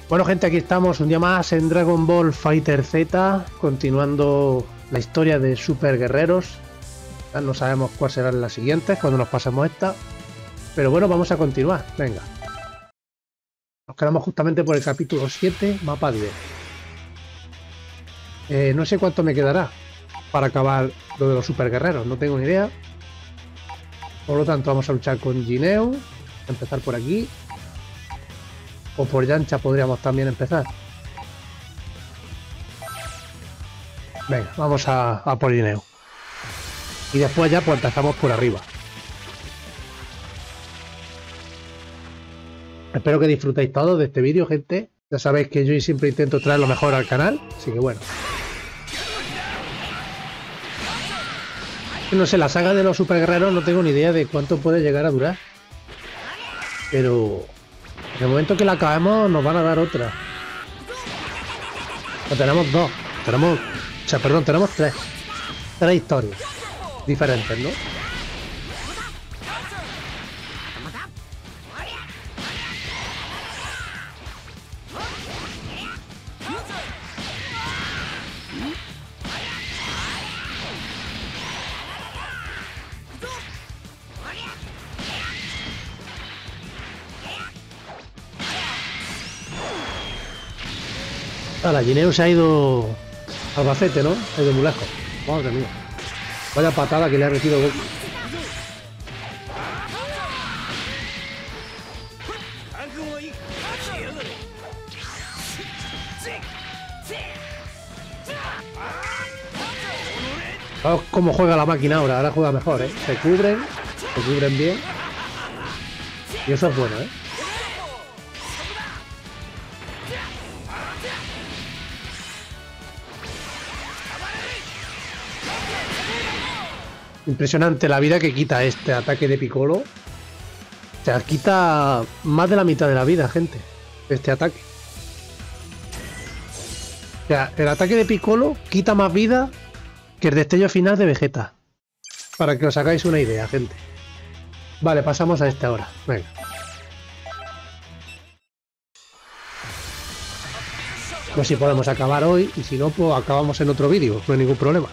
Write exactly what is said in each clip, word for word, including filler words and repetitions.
Bueno, gente, aquí estamos un día más en Dragon Ball Fighter Z, continuando la historia de Super Guerreros. Ya no sabemos cuáles serán las siguientes cuando nos pasemos esta, pero bueno, vamos a continuar. Venga, nos quedamos justamente por el capítulo siete, mapa diez. Eh, no sé cuánto me quedará para acabar lo de los Super Guerreros, no tengo ni idea. Por lo tanto, vamos a luchar con Jineo, empezar por aquí. O por Yancha podríamos también empezar. Venga, vamos a, a por Jineo. Y después ya pues empezamos por arriba. Espero que disfrutéis todos de este vídeo, gente. Ya sabéis que yo siempre intento traer lo mejor al canal, así que bueno. No sé, la saga de los Super Guerreros no tengo ni idea de cuánto puede llegar a durar. Pero en el momento que la acabemos nos van a dar otra. O tenemos dos. Tenemos... O sea, perdón, tenemos tres. Tres historias diferentes, ¿no? Ah, la Jineo se ha ido al bacete, ¿no? Ha ido muy lejos. Madre mía. Vaya patada que le ha metido Goku. Vamos cómo juega la máquina ahora. Ahora juega mejor, ¿eh? Se cubren, se cubren bien. Y eso es bueno, ¿eh? Impresionante la vida que quita este ataque de Piccolo. O sea, quita más de la mitad de la vida, gente. Este ataque. O sea, el ataque de Piccolo quita más vida que el destello final de Vegeta. Para que os hagáis una idea, gente. Vale, pasamos a este ahora. Venga. Pues si podemos acabar hoy. Y si no, pues acabamos en otro vídeo. No hay ningún problema.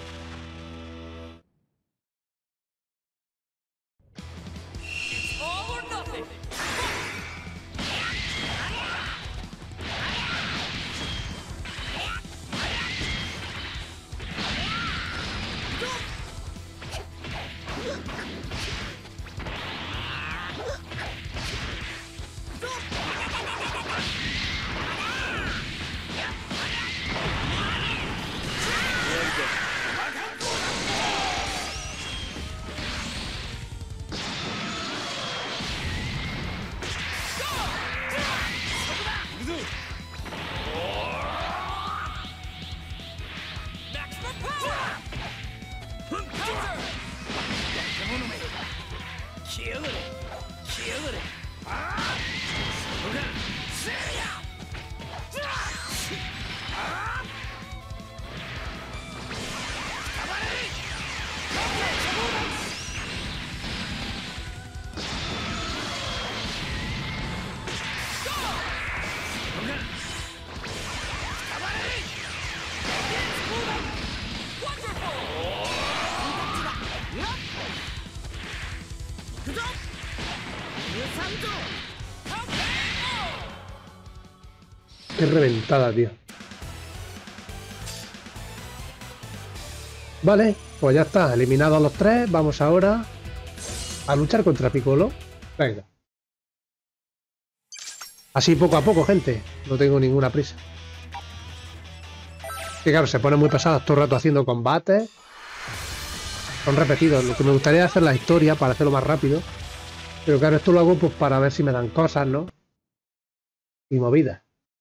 Qué reventada, tío. Vale, pues ya está. Eliminados los tres. Vamos ahora a luchar contra Piccolo. Venga. Así poco a poco, gente. No tengo ninguna prisa. Que claro, se ponen muy pesados todo el rato haciendo combates. Son repetidos. Lo que me gustaría es hacer la historia para hacerlo más rápido. Pero claro, esto lo hago pues para ver si me dan cosas, ¿no? Y movidas.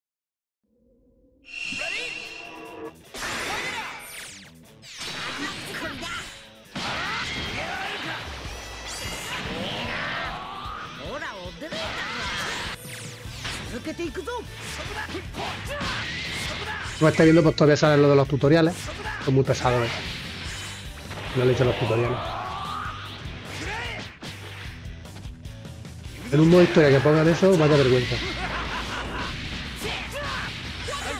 Como estáis viendo, pues todavía salen lo de los tutoriales. Son muy pesados, ¿eh? No le he hecho los tutoriales. En un modo historia que pongan eso, vaya vergüenza.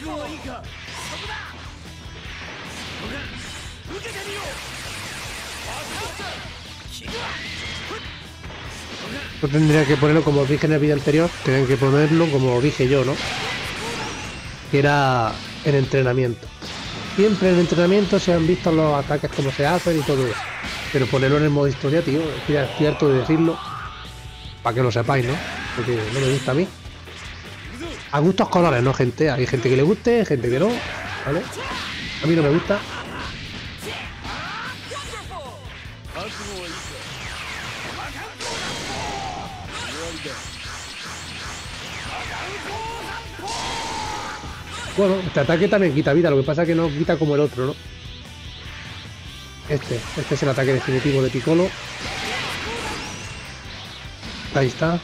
No tendría que ponerlo como os dije en el vídeo anterior, tienen que ponerlo como dije yo, ¿no? Que era en entrenamiento. Siempre en entrenamiento se han visto los ataques como se hacen y todo eso. Pero ponerlo en el modo historia, tío, es que ya es cierto de decirlo. Para que lo sepáis, ¿no? Porque no me gusta a mí. A gustos colores, ¿no, gente? Hay gente que le guste, hay gente que no, ¿vale? A mí no me gusta. Bueno, este ataque también quita vida, lo que pasa es que no quita como el otro, ¿no? Este, este es el ataque definitivo de Piccolo. Ahí está.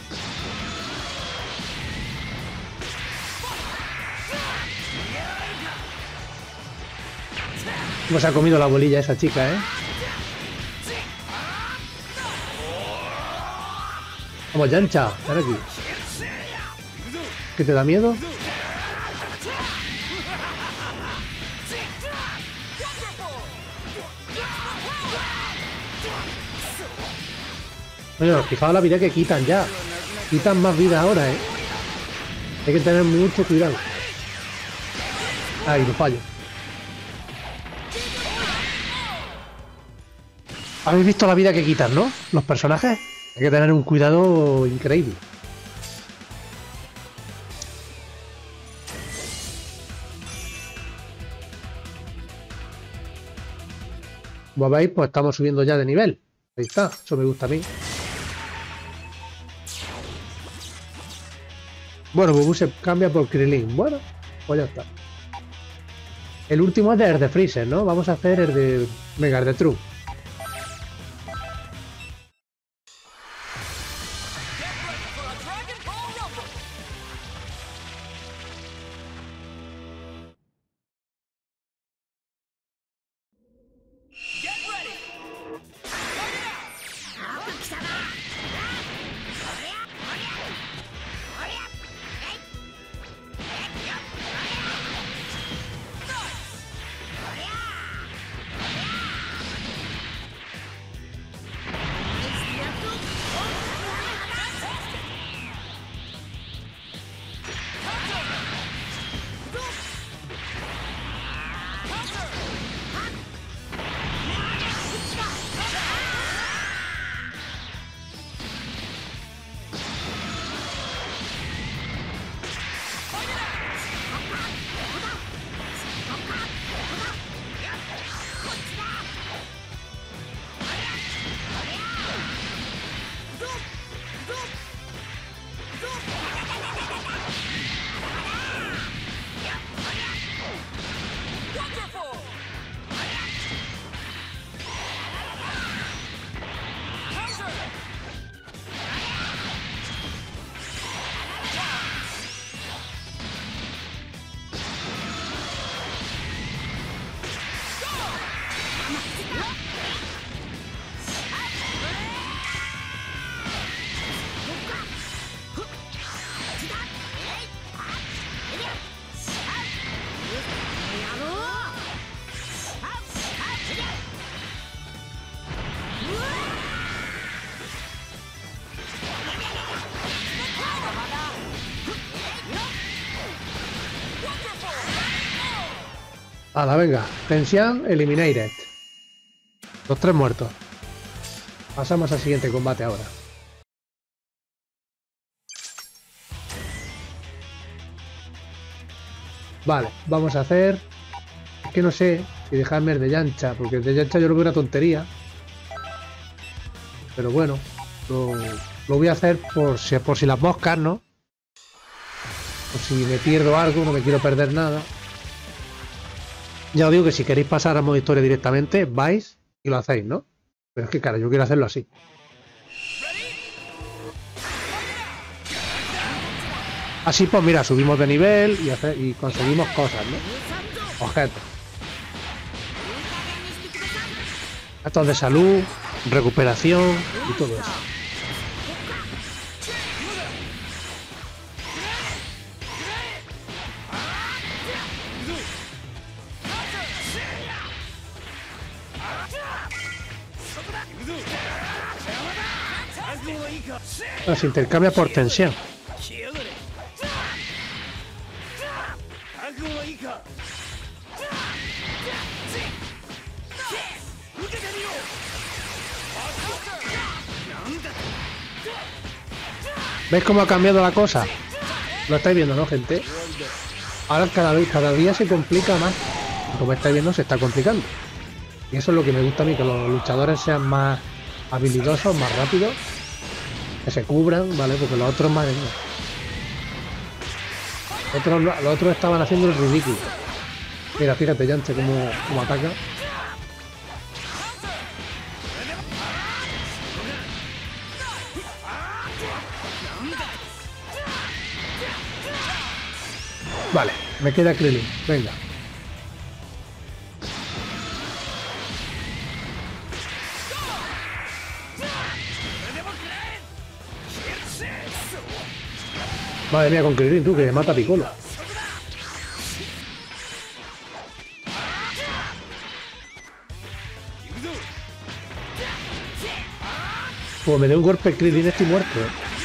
Cómo se ha comido la bolilla esa chica, ¿eh? Vamos, Yancha, ven aquí. ¿Qué te da miedo? Bueno, fijaos la vida que quitan ya. Quitan más vida ahora, ¿eh? Hay que tener mucho cuidado. Ahí, lo fallo. Habéis visto la vida que quitan, ¿no? Los personajes. Hay que tener un cuidado increíble. Como veis, pues estamos subiendo ya de nivel. Ahí está, eso me gusta a mí. Bueno, Bubu se cambia por Krillin. Bueno, pues ya está. El último es de el de Freezer, ¿no? Vamos a hacer el de... Venga, el de True. Hala, venga. Tensión eliminated. Los tres muertos. Pasamos al siguiente combate ahora. Vale, vamos a hacer... Es que no sé si dejarme el de Yancha, porque el de Yancha yo lo veo una tontería. Pero bueno, lo, lo voy a hacer por si, por si las moscas, ¿no? Por si me pierdo algo, no me quiero perder nada. Ya os digo que si queréis pasar a modo historia directamente, vais y lo hacéis, ¿no? Pero es que, claro, yo quiero hacerlo así. Así pues, mira, subimos de nivel y, hace, y conseguimos cosas, ¿no? Objetos. Objetos de salud, recuperación y todo eso. Ah, se intercambia por tensión. ¿Veis cómo ha cambiado la cosa? Lo estáis viendo, ¿no, gente? Ahora cada vez, cada día se complica más. Como estáis viendo, se está complicando. Y eso es lo que me gusta a mí, que los luchadores sean más habilidosos, más rápidos. Que se cubran, ¿vale? Porque los otros, madre mía. Los otros, los otros estaban haciendo el ridículo. Mira, fíjate, Yance cómo, cómo ataca. Vale, me queda Krillin, venga. Madre mía, con Krillin, tú, que mata a Piccolo. Pues me dio un golpe Krillin, estoy muerto.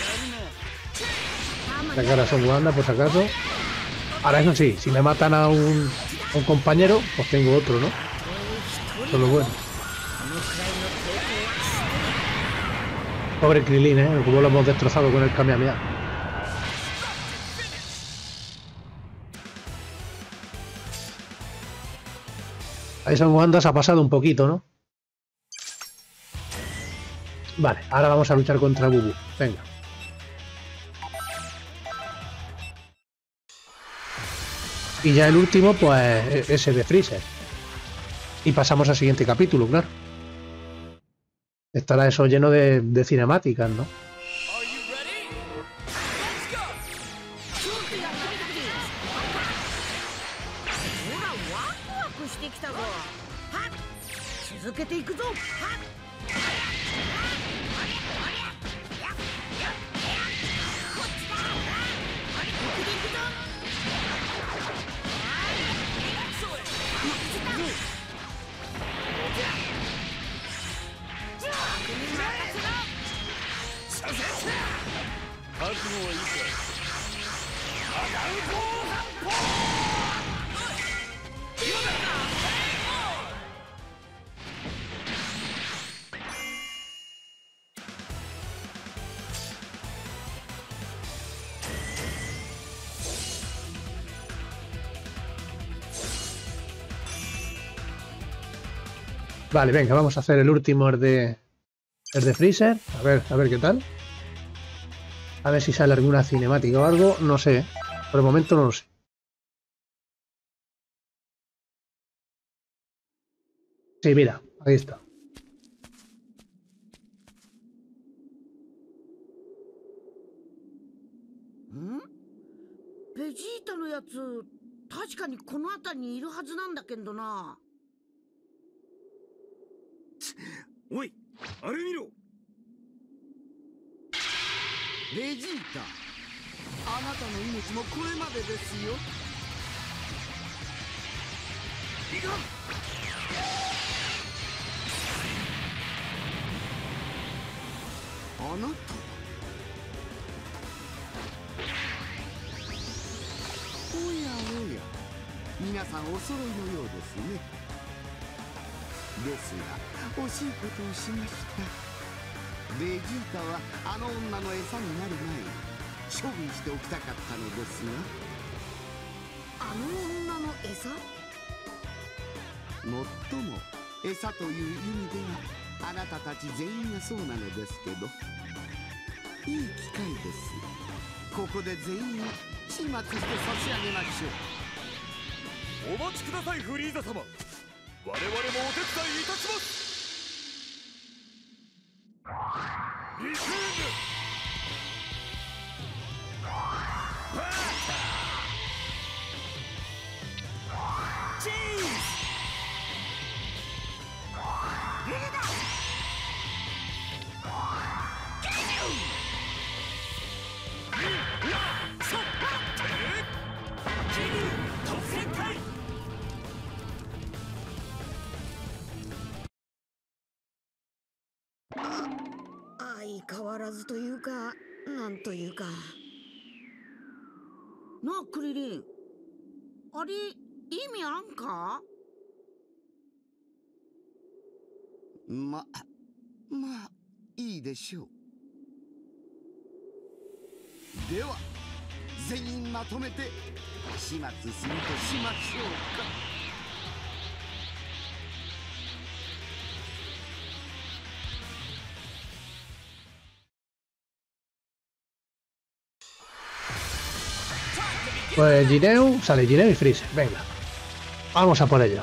La cara son Wanda, por si acaso. Ahora eso sí, si me matan a un, a un compañero, pues tengo otro, ¿no? Eso es lo bueno. Pobre Krillin, ¿eh? Como lo hemos destrozado con el Kamehameha. Ahí son Wanda se ha pasado un poquito, ¿no? Vale, ahora vamos a luchar contra Bubu. Venga. Y ya el último, pues, ese de Freezer. Y pasamos al siguiente capítulo, claro. Estará eso lleno de, de cinemáticas, ¿no? Vale, venga, vamos a hacer el último, el de, el de Freezer. A ver, a ver qué tal. A ver si sale alguna cinemática o algo. No sé. Por el momento no lo sé. Sí, mira, ahí está. ベジータのやつ、確かにこの辺りにいるはずなんだけどな。 おい、あれ見ろ。ベジータ、あなたの命もこれまでですよ。いかん。あなた。おやおや、皆さんお揃いのようですね。ですが、惜しいことをしました。ベジータはあの女の餌になる前に処分しておきたかったのですが。 あの女の餌？ もっとも餌という意味ではあなたたち全員がそうなのですけど、いい機会です。ここで全員始末して差し上げましょう。 お待ちください、フリーザ様。我々もお手伝いいたします。リクーム変わらずというか、なんというか。なあクリリン、あれ意味あんか？ ままあいいでしょう。では全員まとめて始末するとしましょうか。 Pues Jineo, sale Jineo y Freezer. Venga, vamos a por ello.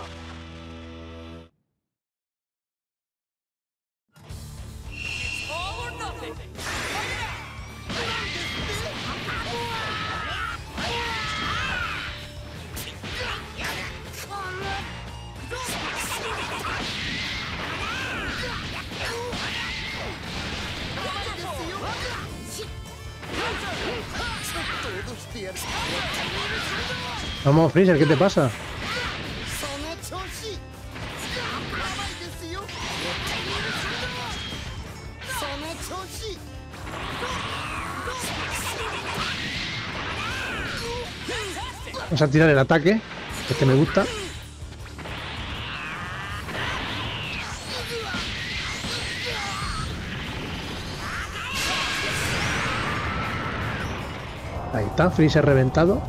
Vamos, Freezer, ¿qué te pasa? Vamos a tirar el ataque, este me gusta. Ahí está, Freezer reventado.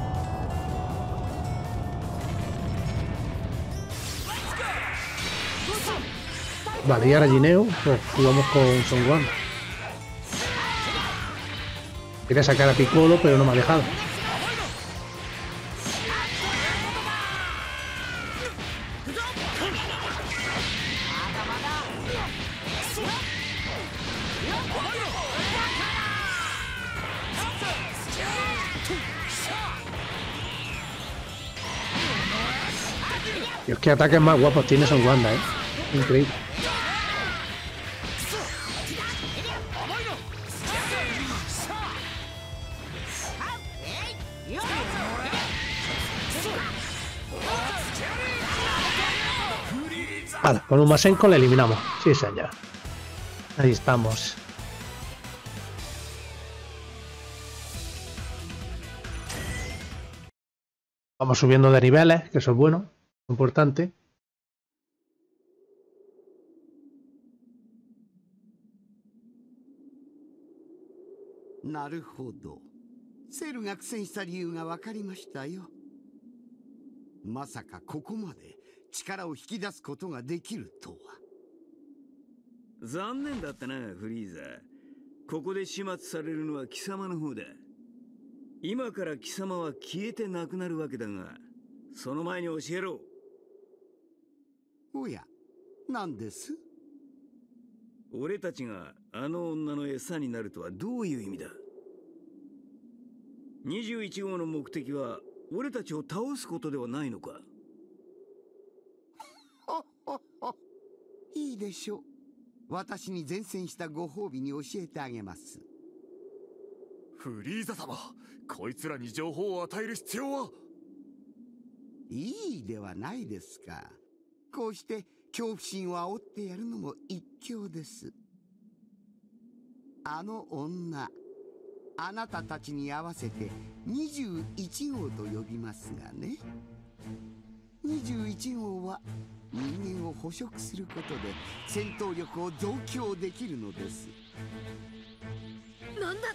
Vale, y ahora Jineo, pues jugamos con Son Gohan. Quería sacar a Piccolo, pero no me ha dejado. Dios, qué ataques más guapos tiene Son Gohan, eh. Increíble. Vale, con un Masenko le eliminamos. Sí, señor. Ahí estamos. Vamos subiendo de niveles, que eso es bueno, importante. Naるほど。セルが苦戦した理由が分かりましたよ。まさかここまで力を引き出すことができるとは。 残念だったな、フリーザ。ここで始末されるのは貴様の方だ。今から貴様は消えてなくなるわけだが、その前に教えろ。 おや、何です？ 俺たちがあの女の餌になるとはどういう意味だ？にじゅういち号の目的は俺たちを倒すことではないのか？ ほほほ。いいでしょう。私に善戦したご褒美に教えてあげます。 フリーザ様、こいつらに情報を与える必要は？ いいではないですか。こうして恐怖心を煽ってやるのも一興です。あの女、あなたたちに合わせてにじゅういち号と呼びますがね。にじゅういち号は人間を捕食することで戦闘力を増強できるのです。 なんだって？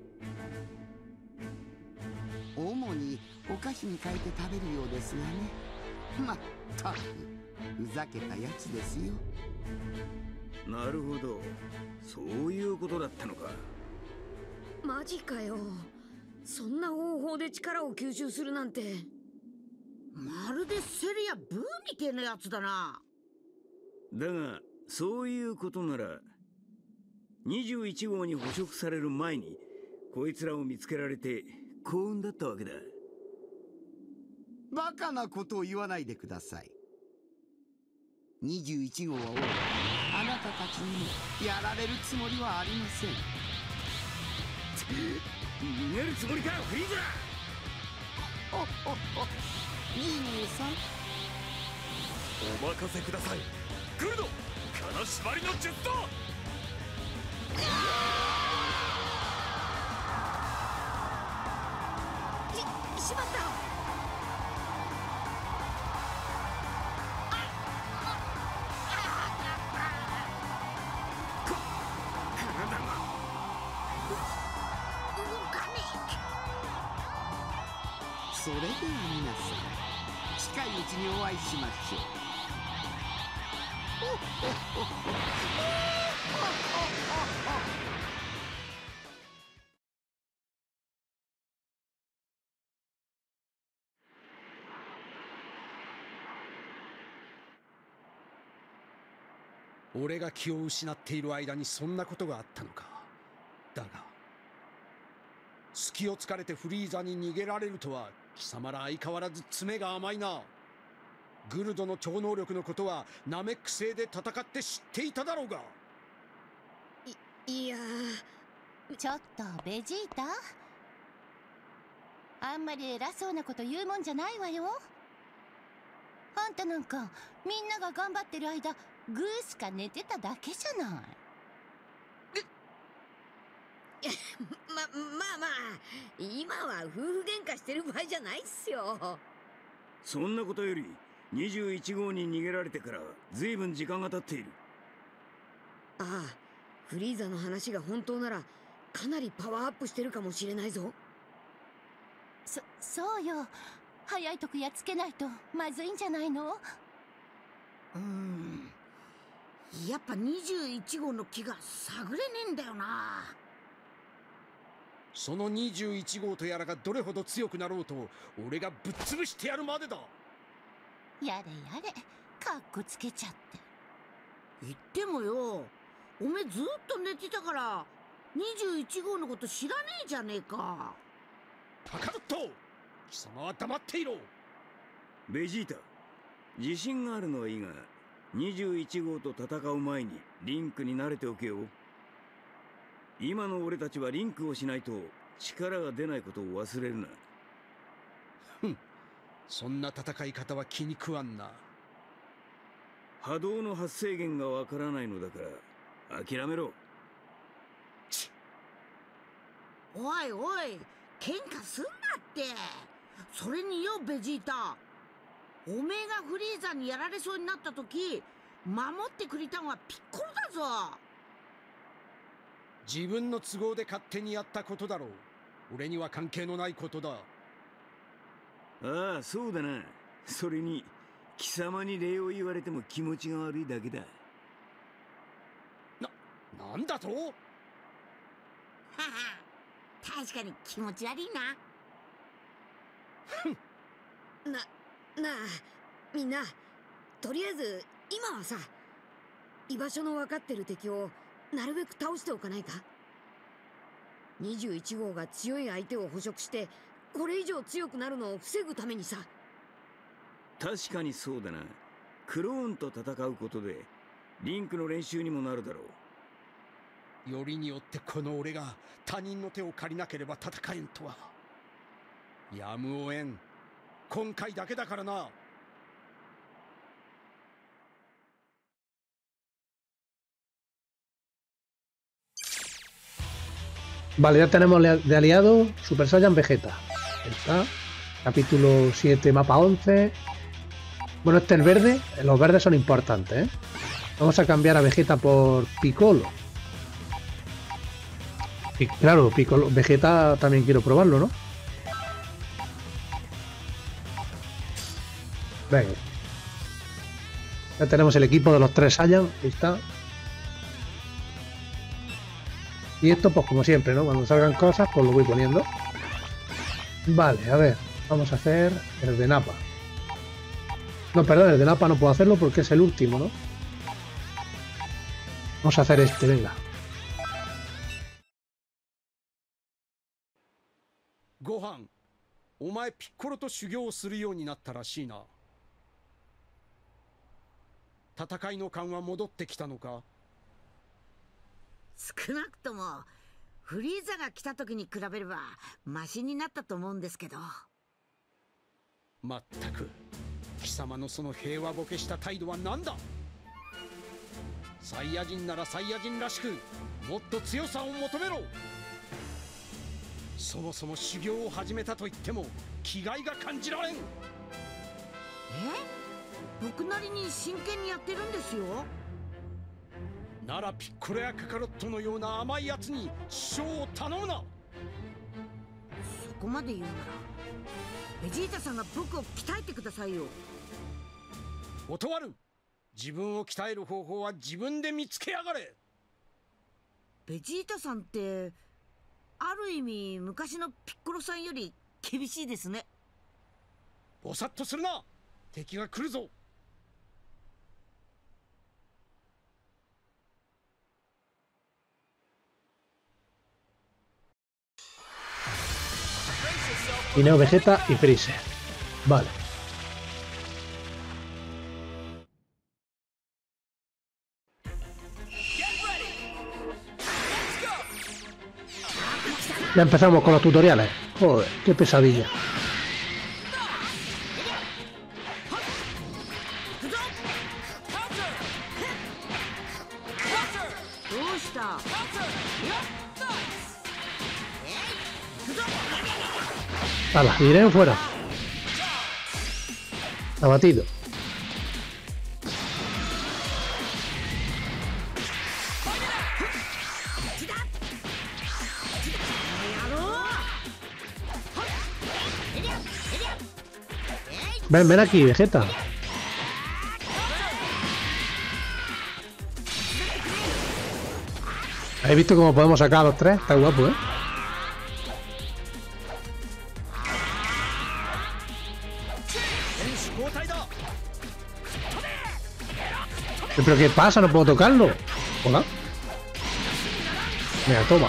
主にお菓子に変えて食べるようですがね。まったくふざけたやつですよ。 なるほど、そういうことだったのか。 マジかよ。そんな方法で力を吸収するなんて。まるでセリやブーみてえなやつだな。 だがそういうことならにじゅういち号に捕食される前にこいつらを見つけられて幸運だったわけだ。 バカなことを言わないでください。にじゅういち号はおい、あなたたちにもやられるつもりはありません。 逃げるつもりか、フリーザ。 ほほほ、ギーニーさん、 お任せください。グルド、金縛りの術だ。 しまった。 それでは皆さん、近いうちにお会いしましょう。 俺が気を失っている間にそんなことがあったのか。だが隙を突かれてフリーザに逃げられるとは、貴様ら相変わらず爪が甘いな。グルドの超能力のことはナメック星で戦って知っていただろうが。 いいやちょっとベジータ、あんまり偉そうなこと言うもんじゃないわよ。あんたなんかみんなが頑張ってる間グースか寝てただけじゃない。 ま、まあまあ、今は夫婦喧嘩してる場合じゃないっすよ。 そんなことよりにじゅういち号に逃げられてからずいぶん時間が経っている。 ああ、フリーザの話が本当ならかなりパワーアップしてるかもしれないぞ。 そ、そうよ。早いとこやっつけないとまずいんじゃないの？ うーん、やっぱにじゅういち号の気が探れねえんだよな。 そのにじゅういち号とやらがどれほど強くなろうと、俺がぶっ潰してやるまでだ。 やれやれ、かっこつけちゃって。 言ってもよ、おめえずっと寝てたからにじゅういち号のこと知らねえじゃねえか。 カカロット、貴様は黙っていろ。 ベジータ、自信があるのはいいが、にじゅういち号と戦う前にリンクに慣れておけよ。今の俺たちはリンクをしないと力が出ないことを忘れるな。 ふん、そんな戦い方は気に食わんな。 波動の発生源がわからないのだから諦めろ。 おいおい、喧嘩すんなって。それによベジータ、おめえがフリーザにやられそうになった時守ってくれたのはピッコロだぞ。 自分の都合で勝手にやったことだろう。俺には関係のないことだ。 ああ、そうだな。それに貴様に礼を言われても気持ちが悪いだけだ。 な、なんだと？はは、 確かに気持ち悪いな。 ふん。 な、なあ、みんな、とりあえず今はさ、居場所の分かってる敵をなるべく倒しておかないか。にじゅういち号が強い相手を捕食してこれ以上強くなるのを防ぐためにさ。 確かにそうだな。クローンと戦うことでリンクの練習にもなるだろう。よりによってこの俺が他人の手を借りなければ戦えんとは。やむをえん。今回だけだからな。 Vale, ya tenemos de aliado Super Saiyan Vegeta. Ahí está. Capítulo siete, mapa once. Bueno, este es el verde. Los verdes son importantes, ¿eh? Vamos a cambiar a Vegeta por Piccolo. Y claro, Piccolo. Vegeta también quiero probarlo, ¿no? Venga. Ya tenemos el equipo de los tres Saiyan. Ahí está. Y esto, pues como siempre, ¿no? Cuando salgan cosas, pues lo voy poniendo. Vale, a ver. Vamos a hacer el de Nappa. No, perdón, el de Nappa no puedo hacerlo porque es el último, ¿no? Vamos a hacer este, venga. Gohan, お前ピッコロと修行をするようになったらしいな。戦いの感は戻ってきたのか？ 少なくともフリーザが来た時に比べればマシになったと思うんですけど。 まったく貴様のその平和ボケした態度は何だ。 サイヤ人ならサイヤ人らしくもっと強さを求めろ。そもそも修行を始めたと言っても気概が感じられん。 え、僕なりに真剣にやってるんですよ。 ならピッコロやカカロットのような甘いやつに師匠を頼むな。 そこまで言うならベジータさんが僕を鍛えてくださいよ。 断る。自分を鍛える方法は自分で見つけやがれ。 ベジータさんってある意味昔のピッコロさんより厳しいですね。 ぼさっとするな。敵が来るぞ。 Y Neo, Vegeta y Freezer. Vale. Ya empezamos con los tutoriales. Joder, qué pesadilla. Hala, iré fuera. Abatido. Ven, ven aquí, Vegeta. ¿Habéis visto cómo podemos sacar a los tres? Está guapo, ¿eh? ¿Pero qué pasa? ¿No puedo tocarlo? ¿Hola? Mira, toma.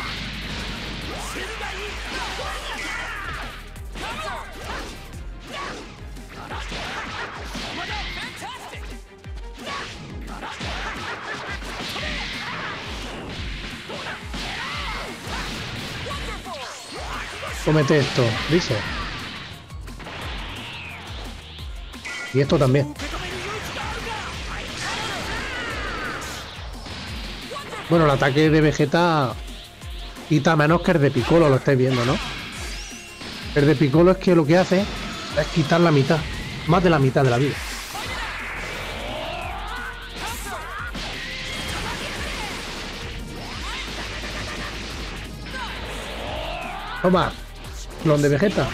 Cómete esto, dice. Y esto también. Bueno, el ataque de Vegeta quita menos que el de Piccolo, lo estáis viendo, ¿no? El de Piccolo es que lo que hace es quitar la mitad, más de la mitad de la vida. Toma, clon de Vegeta.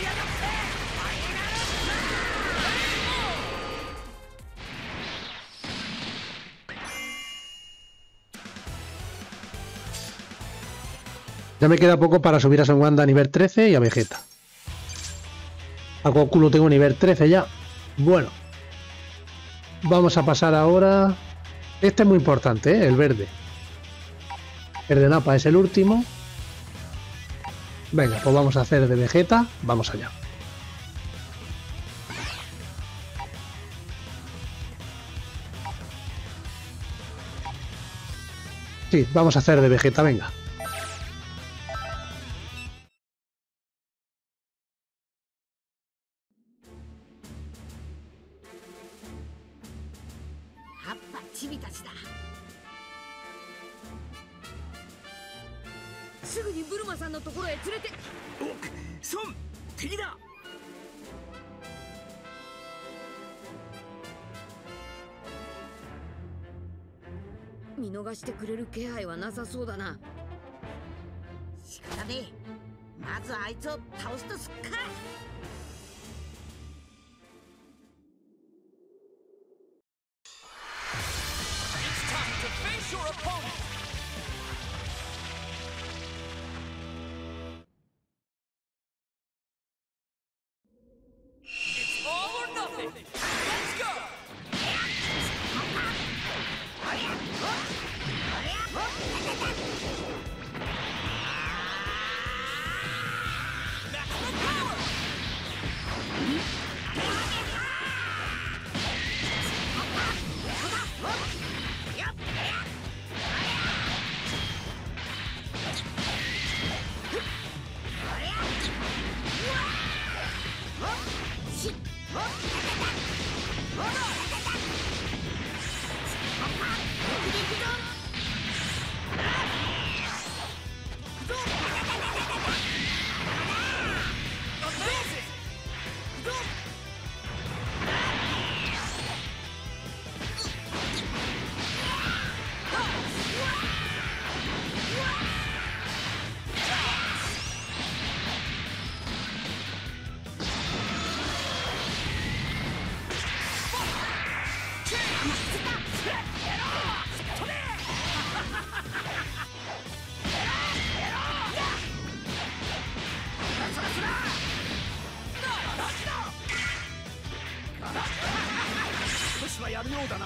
Ya me queda poco para subir a Son Wanda a nivel trece y a Vegeta. A Goku lo tengo nivel trece ya. Bueno. Vamos a pasar ahora... Este es muy importante, ¿eh? El verde. El de Nappa es el último. Venga, pues vamos a hacer de Vegeta. Vamos allá. Sí, vamos a hacer de Vegeta, venga. 少しはやるようだな。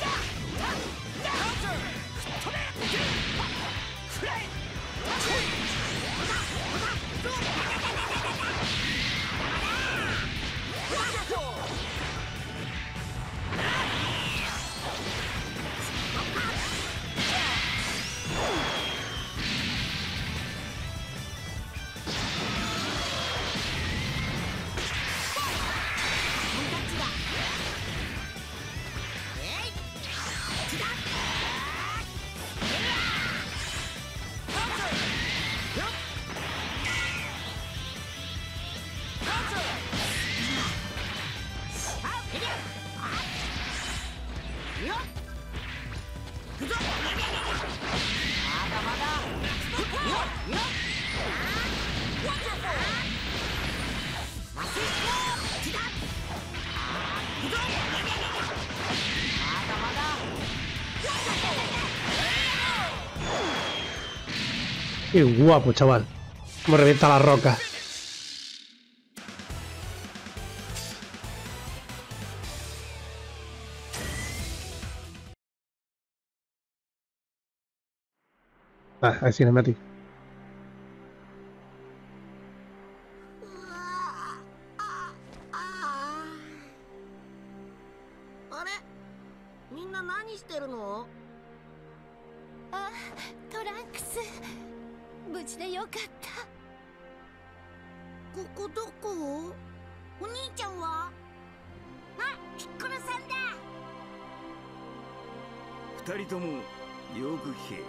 Qué guapo, chaval. Como revienta la roca. Ah, hay cinemático. あれ、みんな何してるの？ あ、トランクス、無事でよかった。 ここどこ？お兄ちゃんは？あ、ピッコロさんだ。 二人ともよく聞け。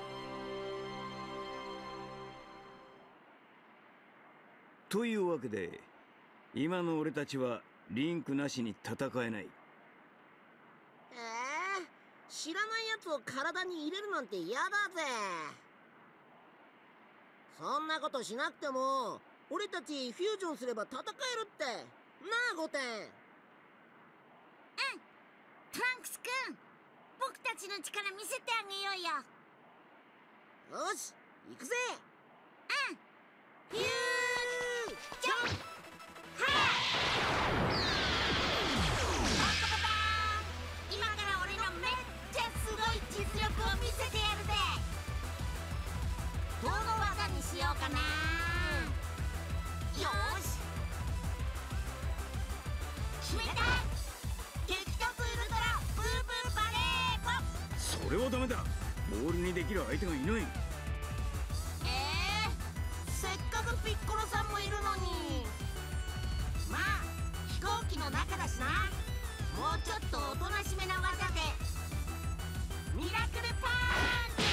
というわけで、今の俺たちはリンクなしに戦えない。 ええー、知らないやつを体に入れるなんて嫌だぜ。そんなことしなくても俺たちフュージョンすれば戦えるってなあ。ゴテン。うん、 トランクスくん、僕たちの力見せてあげようよ。 よし、行くぜ。 うん、フュージョン、はあ、今から俺のめっちゃすごい実力を見せてやるぜ。どの技にしようかな。よーし、決めた。激突ウルトラブーブーバレーポッ。 それはダメだ。ボールにできる相手がいない。 えー、せっかくピッコロさんもいるのに。まあ飛行機の中だしな。もうちょっとおとなしめな技で。ミラクルパンチ。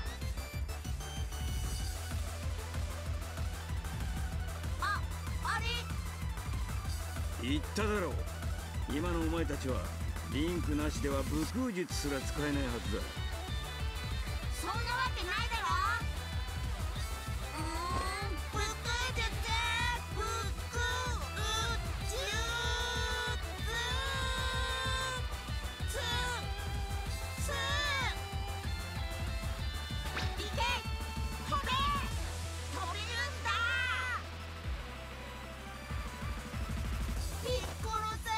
あ、あれ。 言っただろう。今のお前たちはリンクなしでは武空術すら使えないはずだ。 そんなわけないだろ。うーん、武空術、武空術、つ、つ、いけ、飛べ、飛べるんだ。ピッコロさ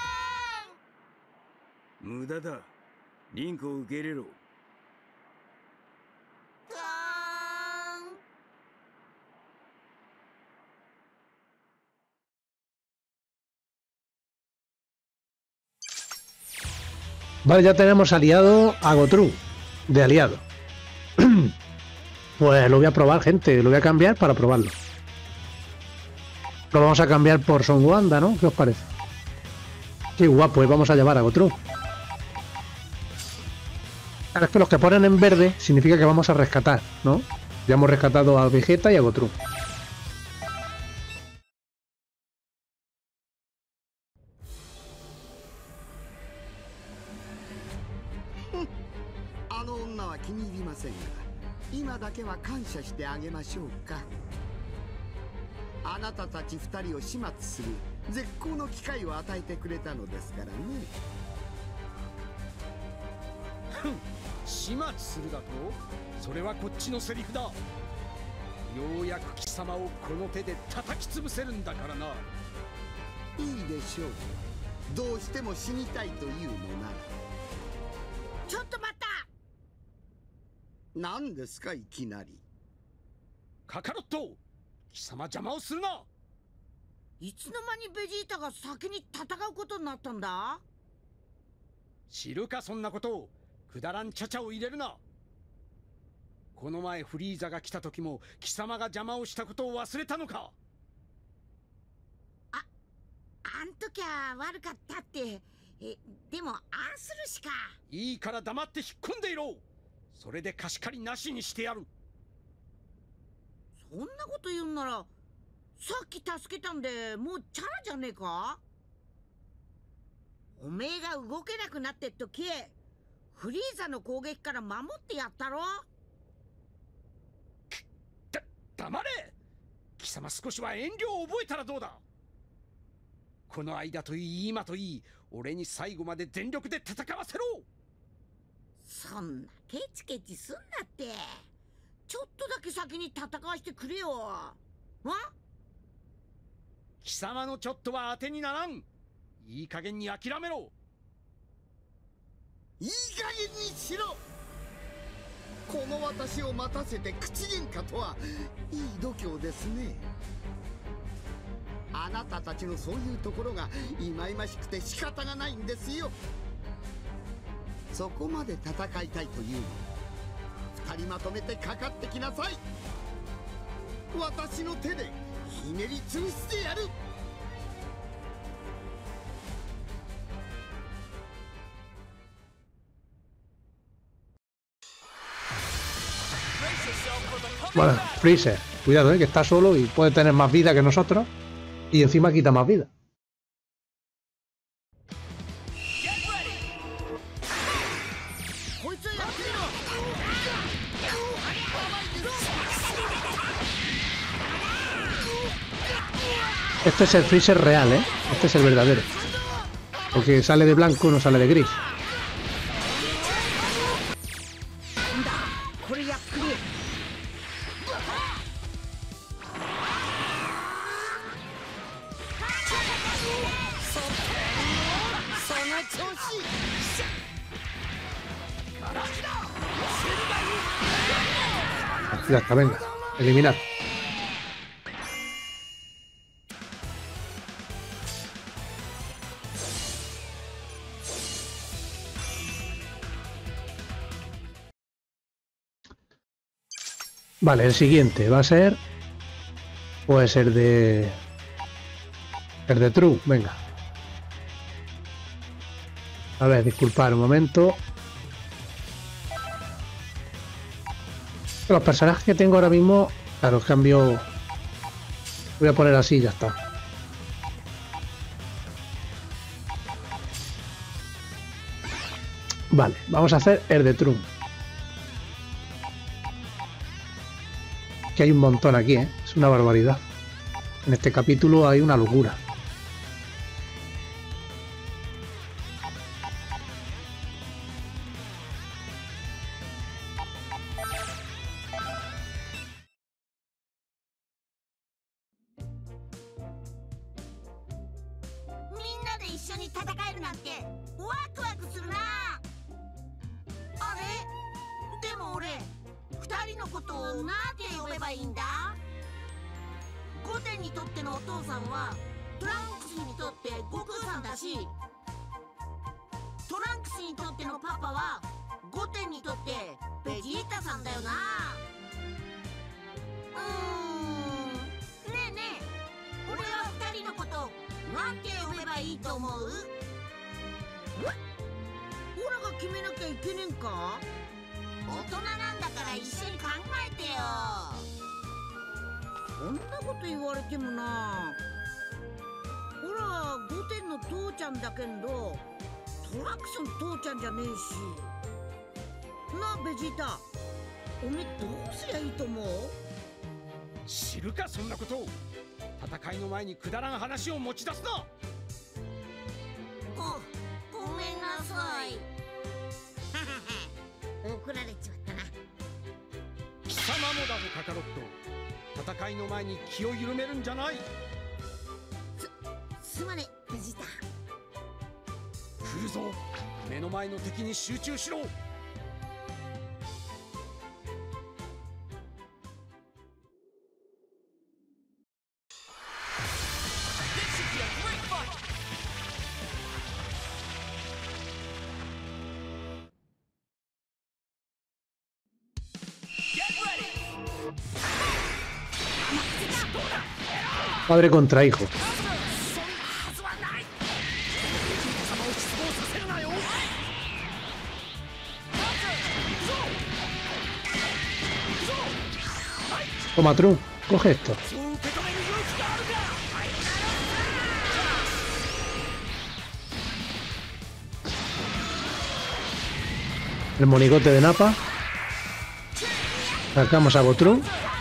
ん。 無駄だ。リンクを受け入れろ。 Vale, ya tenemos aliado a Gotru, de aliado. Pues lo voy a probar, gente, lo voy a cambiar para probarlo. Lo vamos a cambiar por Son Wanda, ¿no? ¿Qué os parece? Qué guapo, pues vamos a llevar a Gotru. Claro, es que los que ponen en verde significa que vamos a rescatar, ¿no? Ya hemos rescatado a Vegeta y a Gotru. あの女は気に入りませんが、今だけは感謝してあげましょうか。あなたたち二人を始末する絶好の機会を与えてくれたのですからね。 始末するだと？それはこっちのセリフだ。ようやく貴様をこの手で叩き潰せるんだからな。 いいでしょう。どうしても死にたいというのなら。 ちょっと待った。 何ですかいきなり。 カカロット、貴様邪魔をするな。 いつの間にベジータが先に戦うことになったんだ？ 知るかそんなことを。くだらんちゃちゃを入れるな。この前フリーザが来た時も貴様が邪魔をしたことを忘れたのか？ あ、あん時は悪かったって。え、でもああするしか。 いいから黙って引っ込んでいろ。それで貸し借りなしにしてやる。 そんなこと言うんなら、さっき助けたんでもうチャラじゃねえか？おめえが動けなくなってっとき、フリーザの攻撃から守ってやったろ。 だ、黙れ。貴様少しは遠慮を覚えたらどうだ。この間といい今といい、俺に最後まで全力で戦わせろ。 そんなケチケチすんなって。ちょっとだけ先に戦わしてくれよ。あ？ 貴様のちょっとは当てにならん。いい加減に諦めろ。 いい加減にしろ。この私を待たせて口喧嘩とはいい度胸ですね。あなたたちのそういうところが忌々しくて仕方がないんですよ。そこまで戦いたいというの。二人まとめてかかってきなさい。私の手でひねり潰してやる。 Bueno, Freezer, cuidado, eh, que está solo y puede tener más vida que nosotros. Y encima quita más vida. Este es el Freezer real, ¿eh? Este es el verdadero. Porque sale de blanco, no sale de gris. Ya está, venga, eliminar. Vale, el siguiente va a ser, puede ser de, el de True, venga. A ver, disculpad un momento. Los personajes que tengo ahora mismo, claro, cambio. Voy a poner así y ya está. Vale, vamos a hacer el de True. Que hay un montón aquí, ¿eh? Es una barbaridad. En este capítulo hay una locura. カカロット、戦いの前に気を緩めるんじゃない。 すまねベジータ。 来るぞ。目の前の敵に集中しろ。 Padre contra hijo. Toma, Trunks, coge esto. El monigote de Nappa. Sacamos a Gotrun.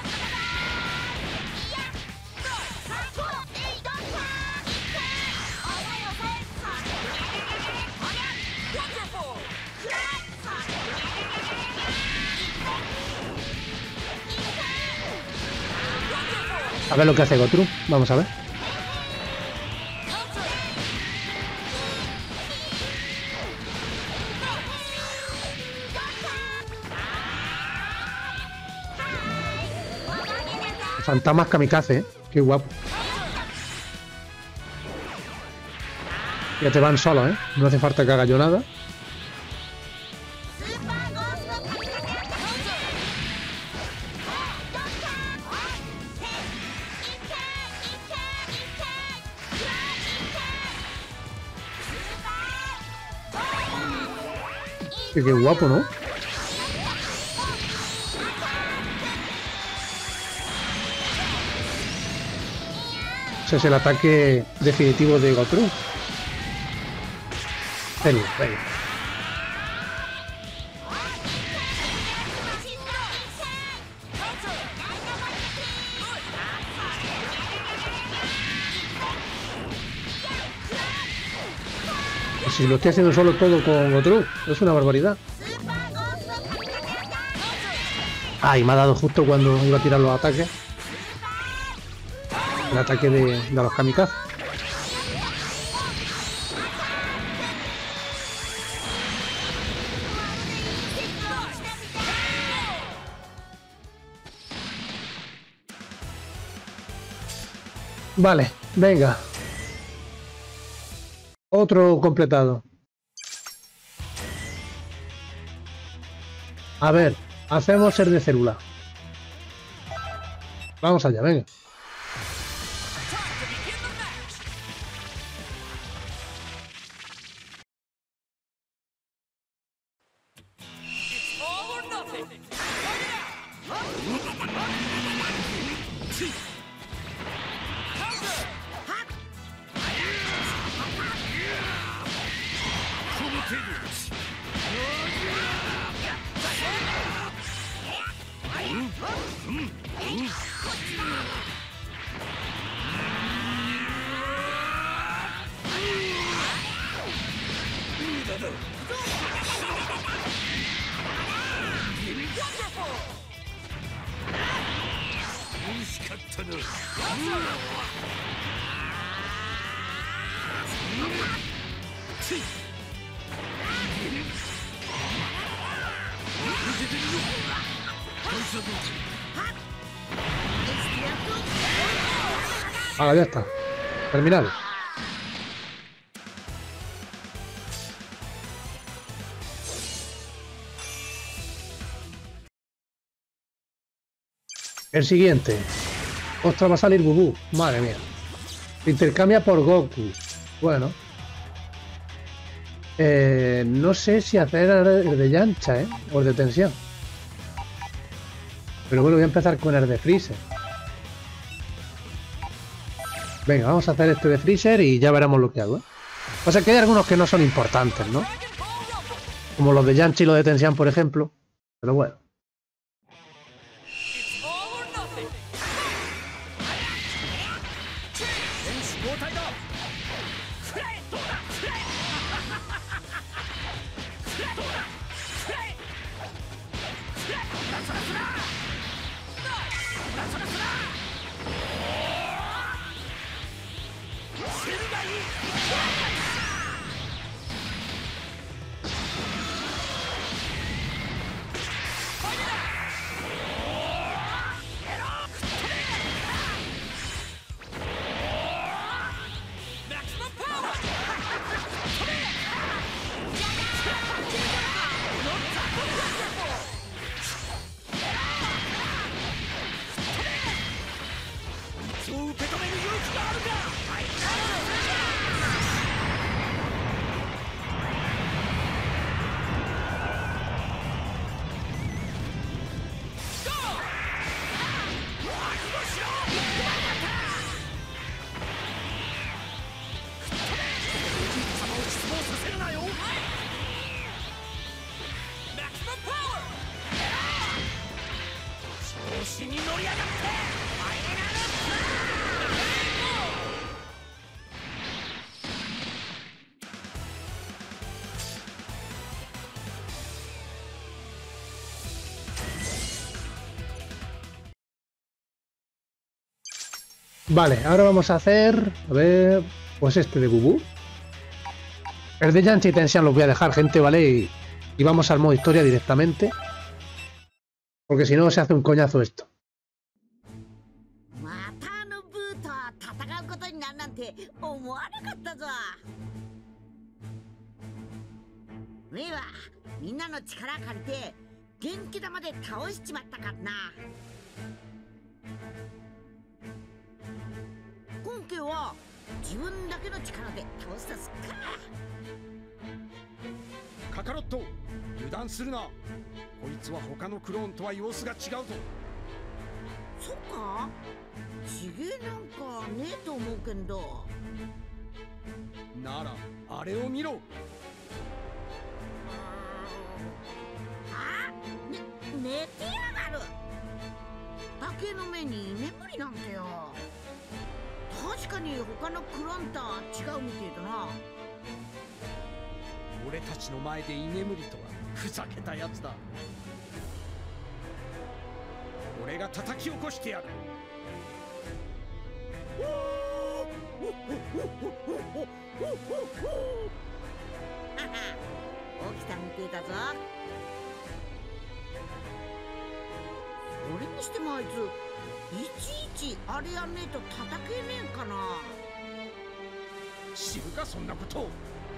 A ver lo que hace Gotrun. Vamos a ver. Fantasmas kamikaze, ¿eh? Qué guapo. Ya te van solos, ¿eh? No hace falta que haga yo nada. Qué, qué guapo, ¿no? Ese es el ataque definitivo de Gotrun. Venga, venga. Si lo estoy haciendo solo todo con Gotrun, es una barbaridad. Ah, y me ha dado justo cuando iba a tirar los ataques. El ataque de, de los kamikazes. Vale, venga. Otro completado. A ver, hacemos ser de célula. Vamos allá, venga. Ah, ya está. Terminado. El siguiente. Ostras, va a salir Bubú. Madre mía. Intercambia por Goku. Bueno. Eh, no sé si hacer el de Yancha, ¿eh? O el de tensión. Pero bueno, voy a empezar con el de Freezer. Venga, vamos a hacer este de Freezer y ya veremos lo que hago, ¿eh? O sea que hay algunos que no son importantes, ¿no? Como los de Yancha y los de tensión, por ejemplo. Pero bueno. Vale, ahora vamos a hacer... A ver... Pues este de Bubu. El de Yancha y Tensian los voy a dejar, gente, ¿vale? Y, y vamos al modo historia directamente. Porque si no se hace un coñazo esto. またあのブーと戦うことになるなんて思わなかったぞ。メイはみんなの力借りて元気玉で倒しちまったからな。今回は自分だけの力で倒したすっか。 カカロット、油断するな。こいつは他のクローンとは様子が違うぞ。 そっか、ちげえなんかねえと思うけど。 ならあれを見ろ。 あ、ね、寝てやがる。竹の目に居眠りなんてよ。確かに他のクローンとは違うみてえだな。 俺たちの前で居眠りとはふざけたやつだ。俺が叩き起こしてやる。 起きたみてえだぞ。それにしてもあいついちいちあれやんねえと叩けねえかな。 知るかそんなこと。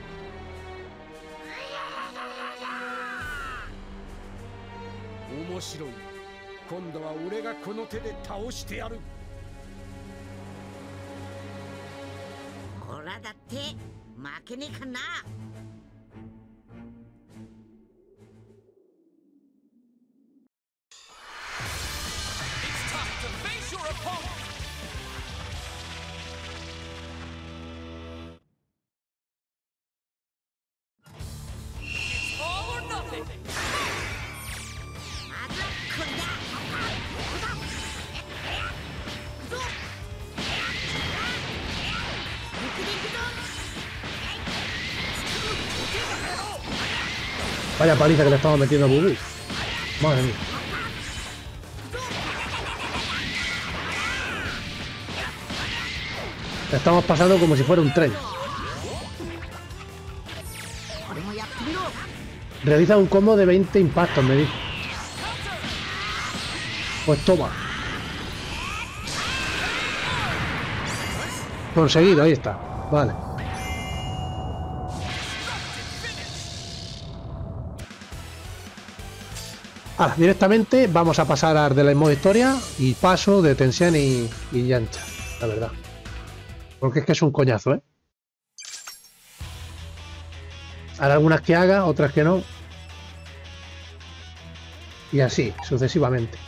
面白い。今度は俺がこの手で倒してやる。 ほらだって負けねえかな。 Vaya paliza que le estamos metiendo a Bubu. Madre mía. Estamos pasando como si fuera un tren. Realiza un combo de veinte impactos, me dice. Pues toma. Conseguido, ahí está. Vale. Ahora, directamente vamos a pasar de la modo historia y paso de Tensian y, y Yancha, la verdad. Porque es que es un coñazo, ¿eh? Hará algunas que haga, otras que no. Y así, sucesivamente.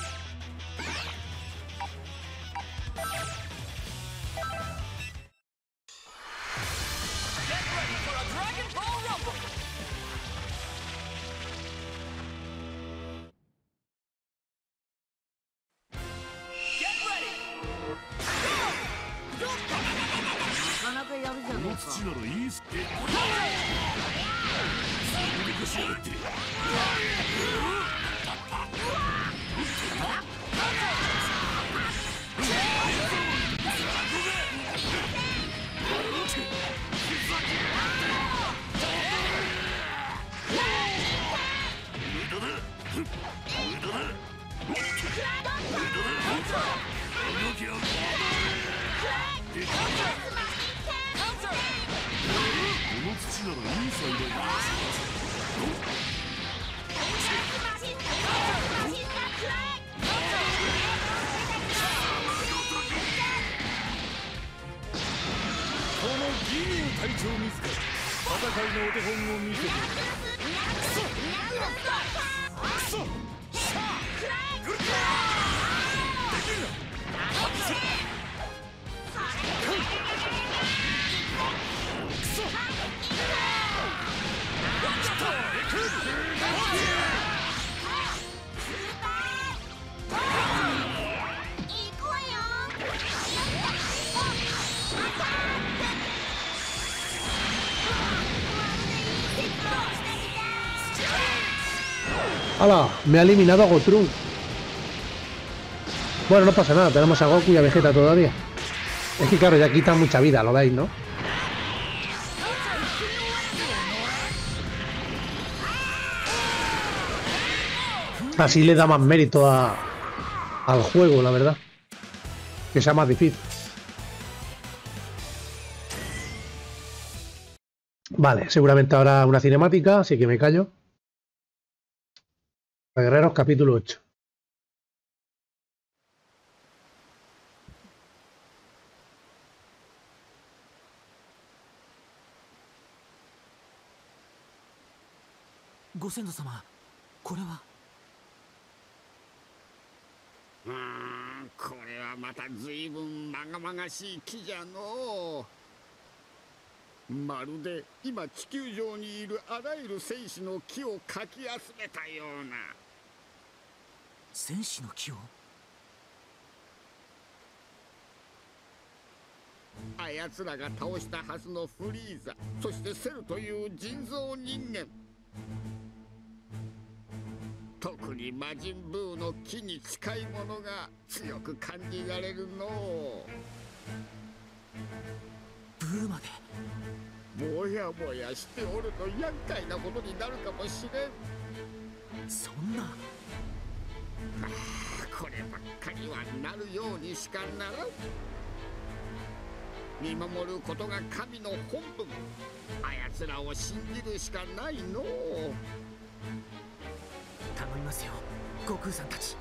¡Hala! Me ha eliminado a Gotrun. Bueno, no pasa nada, tenemos a Goku y a Vegeta todavía. Es que claro, ya quita mucha vida, lo veis, ¿no? Así le da más mérito a, al juego, la verdad. Que sea más difícil. Vale, seguramente habrá una cinemática, así que me callo. Guerreros, capítulo ocho. Gosendo-sama, ¿これは? うーん、これはまた随分まがまがしい木じゃのう。まるで今地球上にいるあらゆる戦士の木をかき集めたような。 戦士の木を？ あやつらが倒したはずのフリーザ、そしてセルという人造人間。特に魔人ブーの木に近いものが強く感じられるのう。 ブーまでもやもやしておると厄介なことになるかもしれん。 そんな。 ああ、こればっかりはなるようにしかならん。見守ることが神の本分。あやつらを信じるしかないのう。 頼みますよ、悟空さんたち。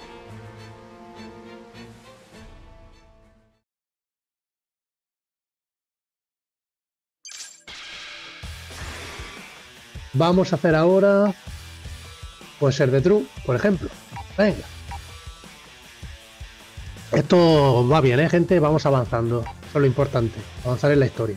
Vamos a hacer ahora, puede ser de True, por ejemplo. Venga. Esto va bien, ¿eh, gente? Vamos avanzando. Eso es lo importante, avanzar en la historia.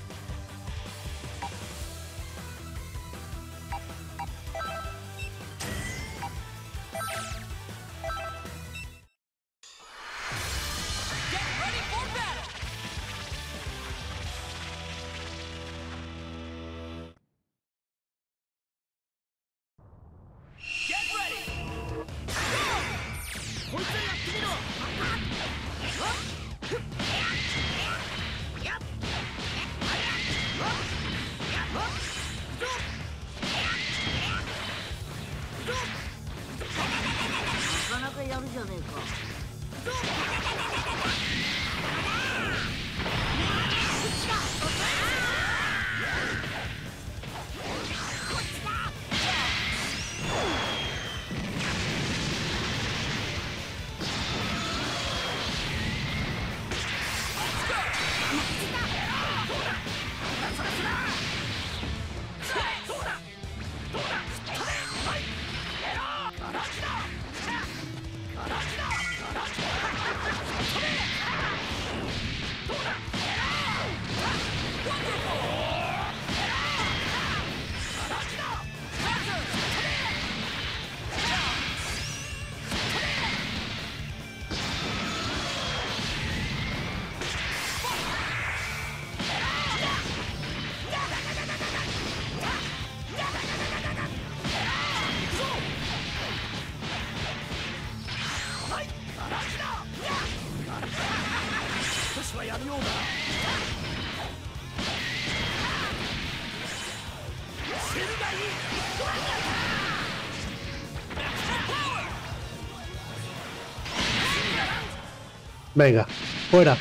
Venga, fuera.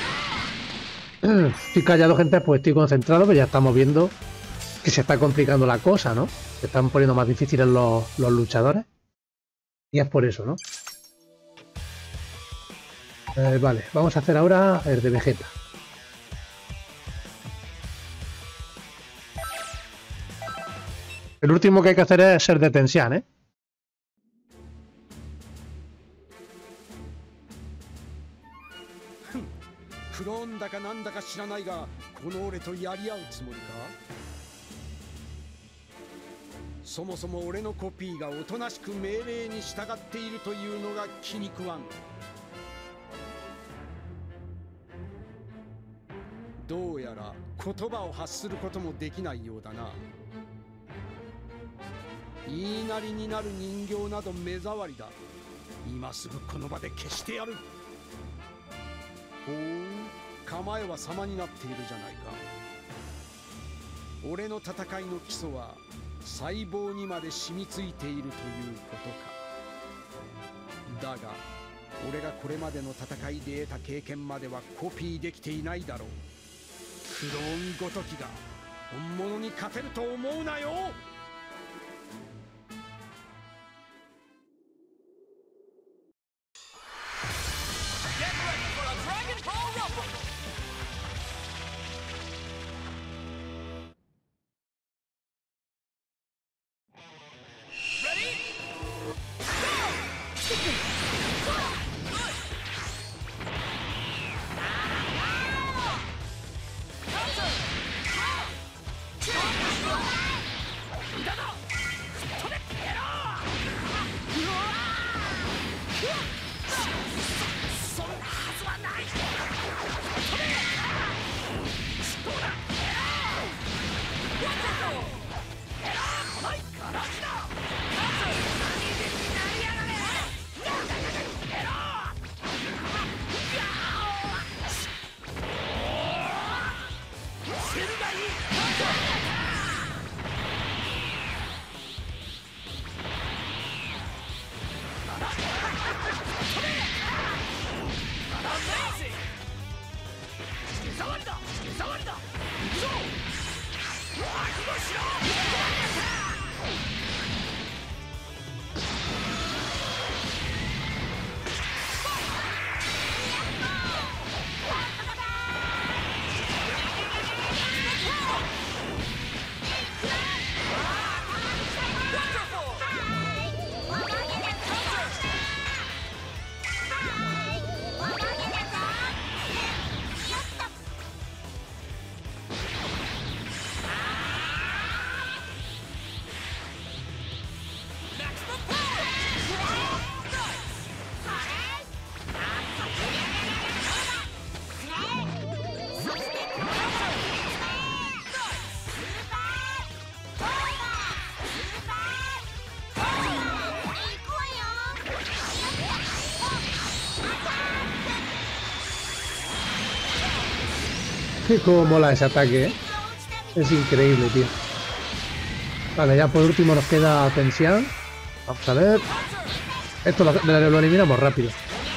Estoy callado, gente, pues estoy concentrado, pero ya estamos viendo que se está complicando la cosa, ¿no? Se están poniendo más difíciles los, los luchadores. Y es por eso, ¿no? Eh, vale, vamos a hacer ahora el de Vegeta. El último que hay que hacer es ser de Tensian, ¿eh? クローンだかなんだか知らないが、この俺とやり合うつもりか？そもそも俺のコピーがおとなしく命令に従っているというのが気に食わん。どうやら言葉を発することもできないようだな。言いなりになる人形など目障りだ。今すぐこの場で消してやる。ほう、 構えは様になっているじゃないか。俺の戦いの基礎は細胞にまで染みついているということか。だが俺がこれまでの戦いで得た経験まではコピーできていないだろう。クローンごときが本物に勝てると思うなよ。 Que como mola ese ataque, ¿eh? Es increíble, tío. Vale, ya por último nos queda tensión. Vamos a ver. Esto lo, lo eliminamos rápido.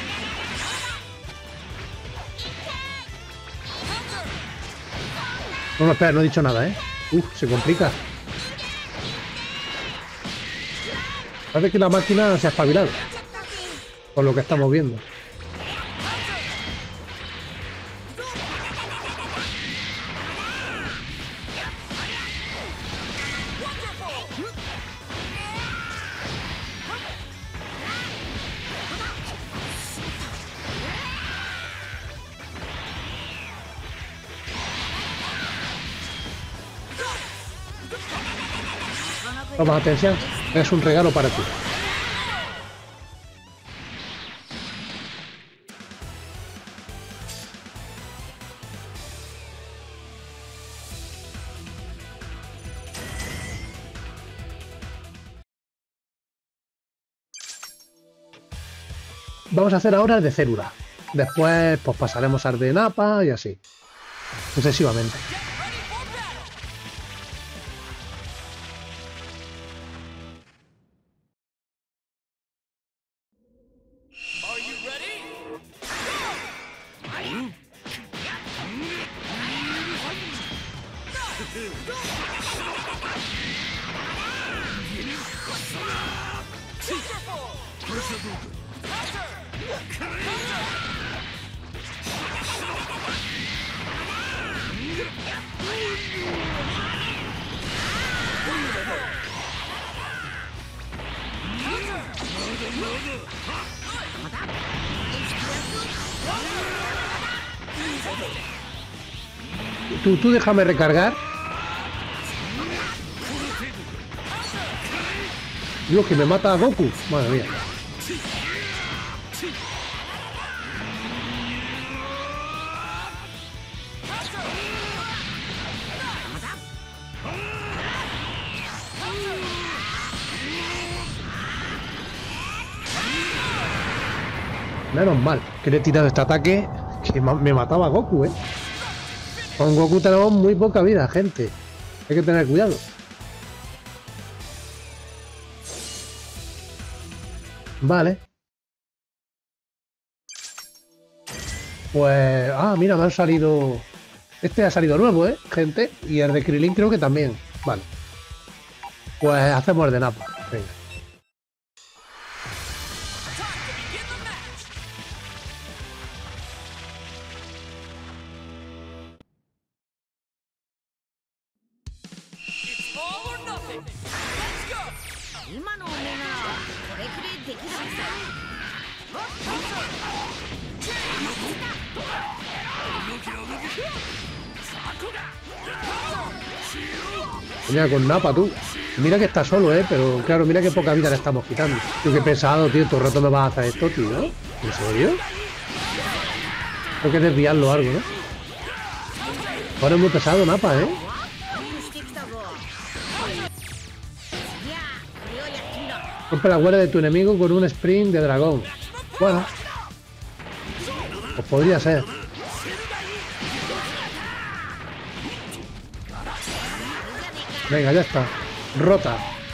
No, no, espera, no he dicho nada, ¿eh? Uf, se complica. Parece que la máquina se ha espabilado. Por lo que estamos viendo. Toma, atención, es un regalo para ti. Vamos a hacer ahora el de célula. Después pues pasaremos al de Nappa y así, sucesivamente. Tú, tú déjame recargar. Dios, que me mata a Goku. Madre mía. Menos mal que le he tirado este ataque, Que me mataba Goku, ¿eh? Con Goku tenemos muy poca vida, gente. Hay que tener cuidado. Vale. Pues... Ah, mira, me han salido... Este ha salido nuevo, ¿eh, gente? Y el de Krilin creo que también. Vale. Pues hacemos el de Nappa. Venga. Mira, con Nappa, tú. Mira que está solo, ¿eh? Pero claro, mira qué poca vida le estamos quitando. Tío, qué pesado, tío. Todo el rato me vas a hacer esto, tío. ¿En serio? Tengo que desviarlo algo, ¿no? Ahora es muy pesado, Nappa, ¿eh? Rompe la guardia de tu enemigo con un sprint de dragón. Bueno. Pues podría ser. Venga, ya está. Rota.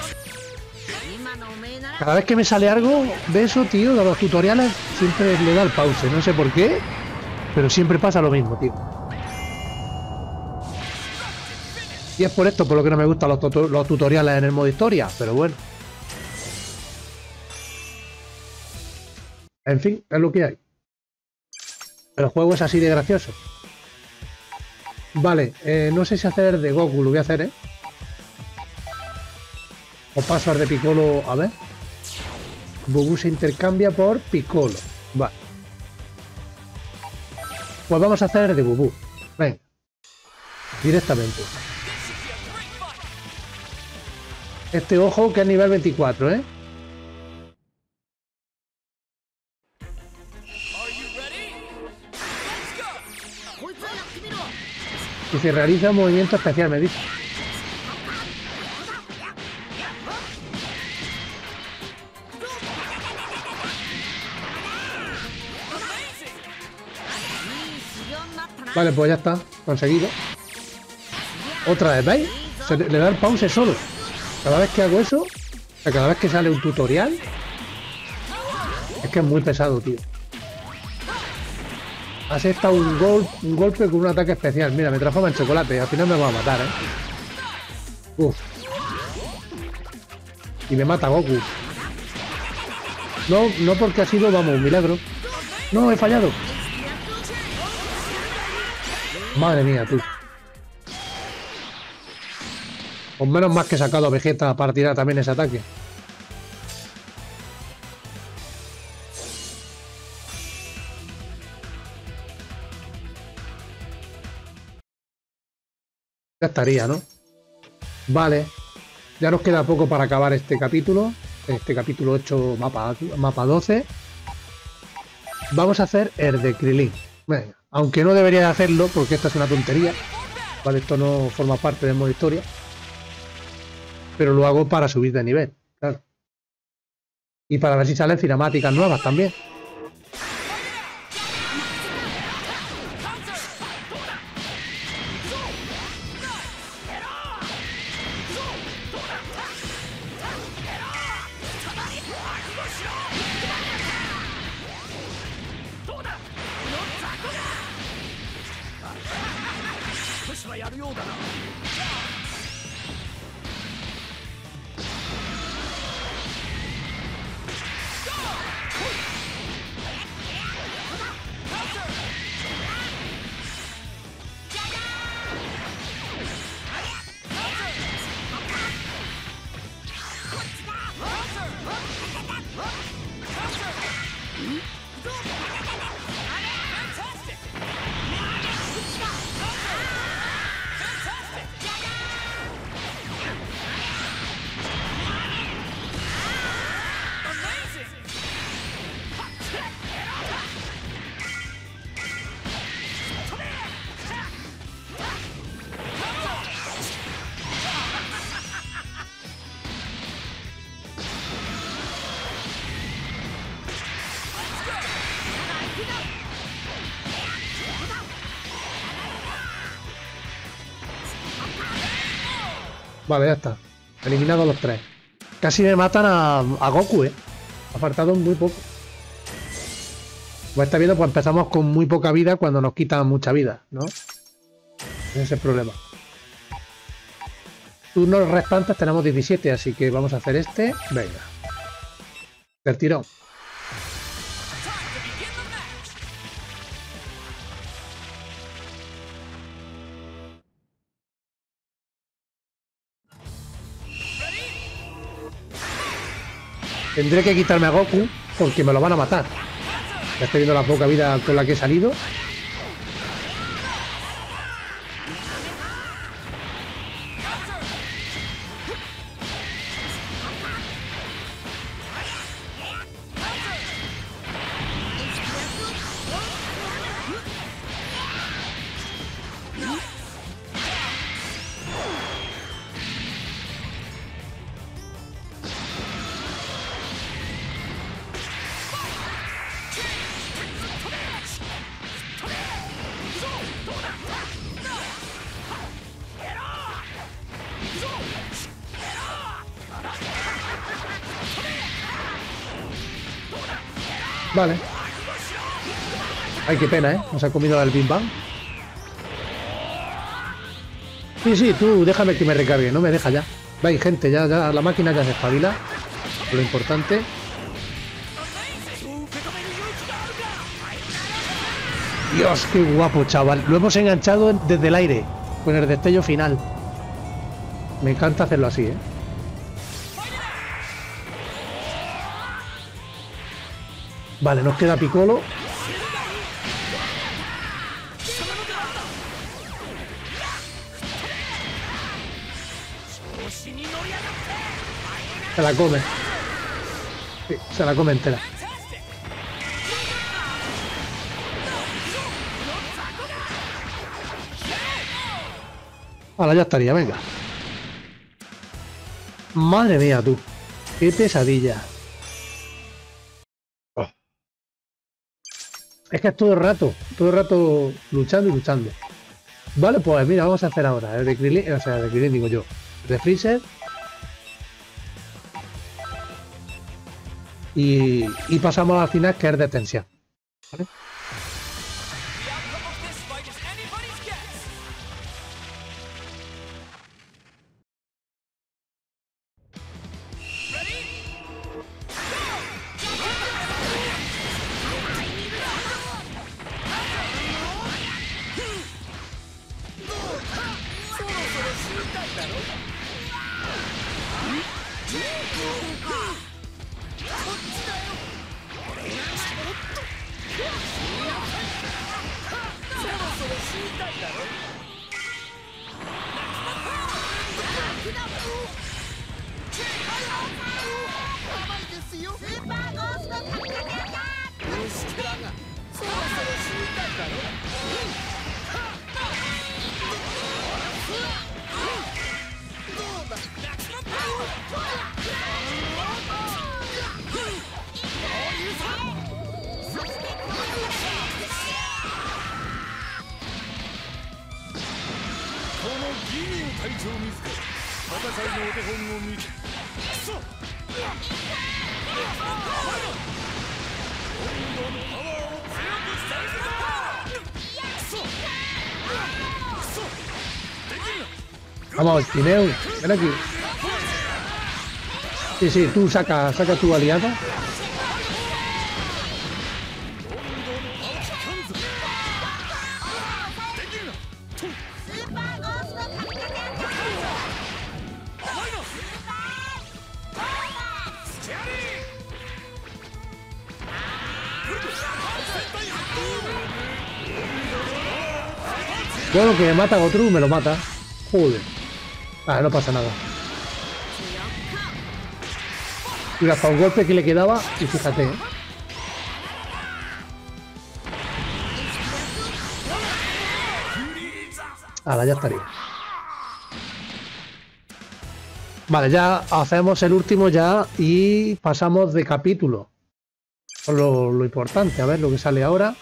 Cada vez que me sale algo de eso, tío, de los tutoriales, siempre le da el pause. No sé por qué, pero siempre pasa lo mismo, tío. Y es por esto por lo que no me gustan los, tuto los tutoriales en el modo historia, pero bueno. En fin, es lo que hay. El juego es así de gracioso. Vale, eh, no sé si hacer de Goku, lo voy a hacer, ¿eh? O paso al de Piccolo, a ver. Bubú se intercambia por Piccolo. Vale. Pues vamos a hacer de Bubú. Venga. Directamente. Este ojo que es nivel veinticuatro, ¿eh? Y se realiza un movimiento especial, me dice. Vale, pues ya está, conseguido. Otra vez, ¿veis? Se le da el pause solo. Cada vez que hago eso, o sea, cada vez que sale un tutorial, es que es muy pesado, tío. Acepta un, gol, un golpe con un ataque especial. Mira, me transforma en chocolate. Al final me va a matar, ¿eh? Uf. Y me mata Goku. No, no porque ha sido, vamos, un milagro. No, he fallado. Madre mía, tú. Pues menos más que he sacado a Vegeta para tirar también ese ataque. Ya estaría, ¿no? Vale. Ya nos queda poco para acabar este capítulo. Este capítulo ocho, mapa, mapa doce. Vamos a hacer el de Krilin. Venga. Aunque no debería de hacerlo, porque esto es una tontería. Vale, esto no forma parte del modo historia. Pero lo hago para subir de nivel, claro. Y para ver si salen cinemáticas nuevas también. Vale, ya está. Eliminados los tres. Casi me matan a, a Goku, eh. Ha faltado muy poco. Como está viendo, pues empezamos con muy poca vida cuando nos quitan mucha vida, ¿no? Ese es el problema. Turnos restantes tenemos diecisiete, así que vamos a hacer este. Venga. Del tirón. Tendré que quitarme a Goku porque me lo van a matar. Ya estoy viendo la poca vida con la que he salido. Vale. Ay, qué pena, ¿eh? Nos ha comido el Bim Bam. Sí, sí, tú déjame que me recargue, no me deja ya. Vais, gente, ya, ya la máquina ya se espabila. Lo importante. Dios, qué guapo, chaval. Lo hemos enganchado desde el aire, con el destello final. Me encanta hacerlo así, ¿eh? Vale, nos queda Piccolo. Se la come. Sí, se la come entera. Ahora ya estaría, venga. Madre mía, tú. Qué pesadilla. Es que es todo el rato, todo el rato luchando y luchando. Vale, pues mira, vamos a hacer ahora el de Krillin, o sea, el de Krillin digo yo, el de Freezer. Y, y pasamos al final, que es de tensión. ¿Vale? Vamos, Tineu, ven aquí. Sí, sí, tú saca, saca tu aliado. Bueno, que me mata Gotru, me lo mata. Joder. Ah, no pasa nada. Y hasta un golpe que le quedaba, y fíjate, ¿eh? Ahora ya estaría. Vale, ya hacemos el último ya y pasamos de capítulo. Lo, lo importante, a ver lo que sale ahora.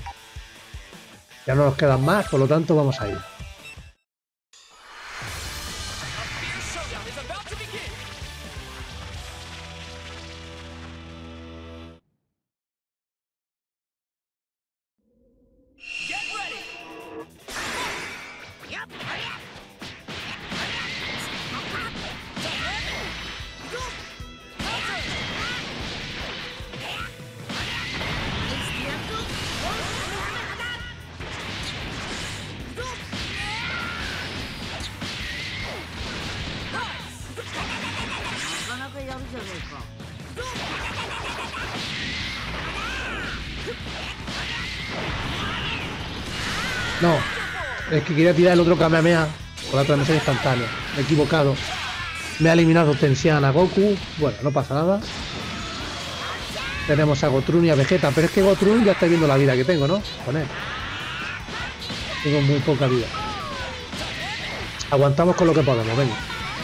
Ya no nos quedan más, por lo tanto vamos a ir. No, es que quería tirar el otro Kamehameha con la transmisión instantánea. Me he equivocado. Me ha eliminado Tensian a Goku. Bueno, no pasa nada. Tenemos a Gotrun y a Vegeta. Pero es que Gotrun ya está viendo la vida que tengo, ¿no? Con él. Tengo muy poca vida. Aguantamos con lo que podemos, venga.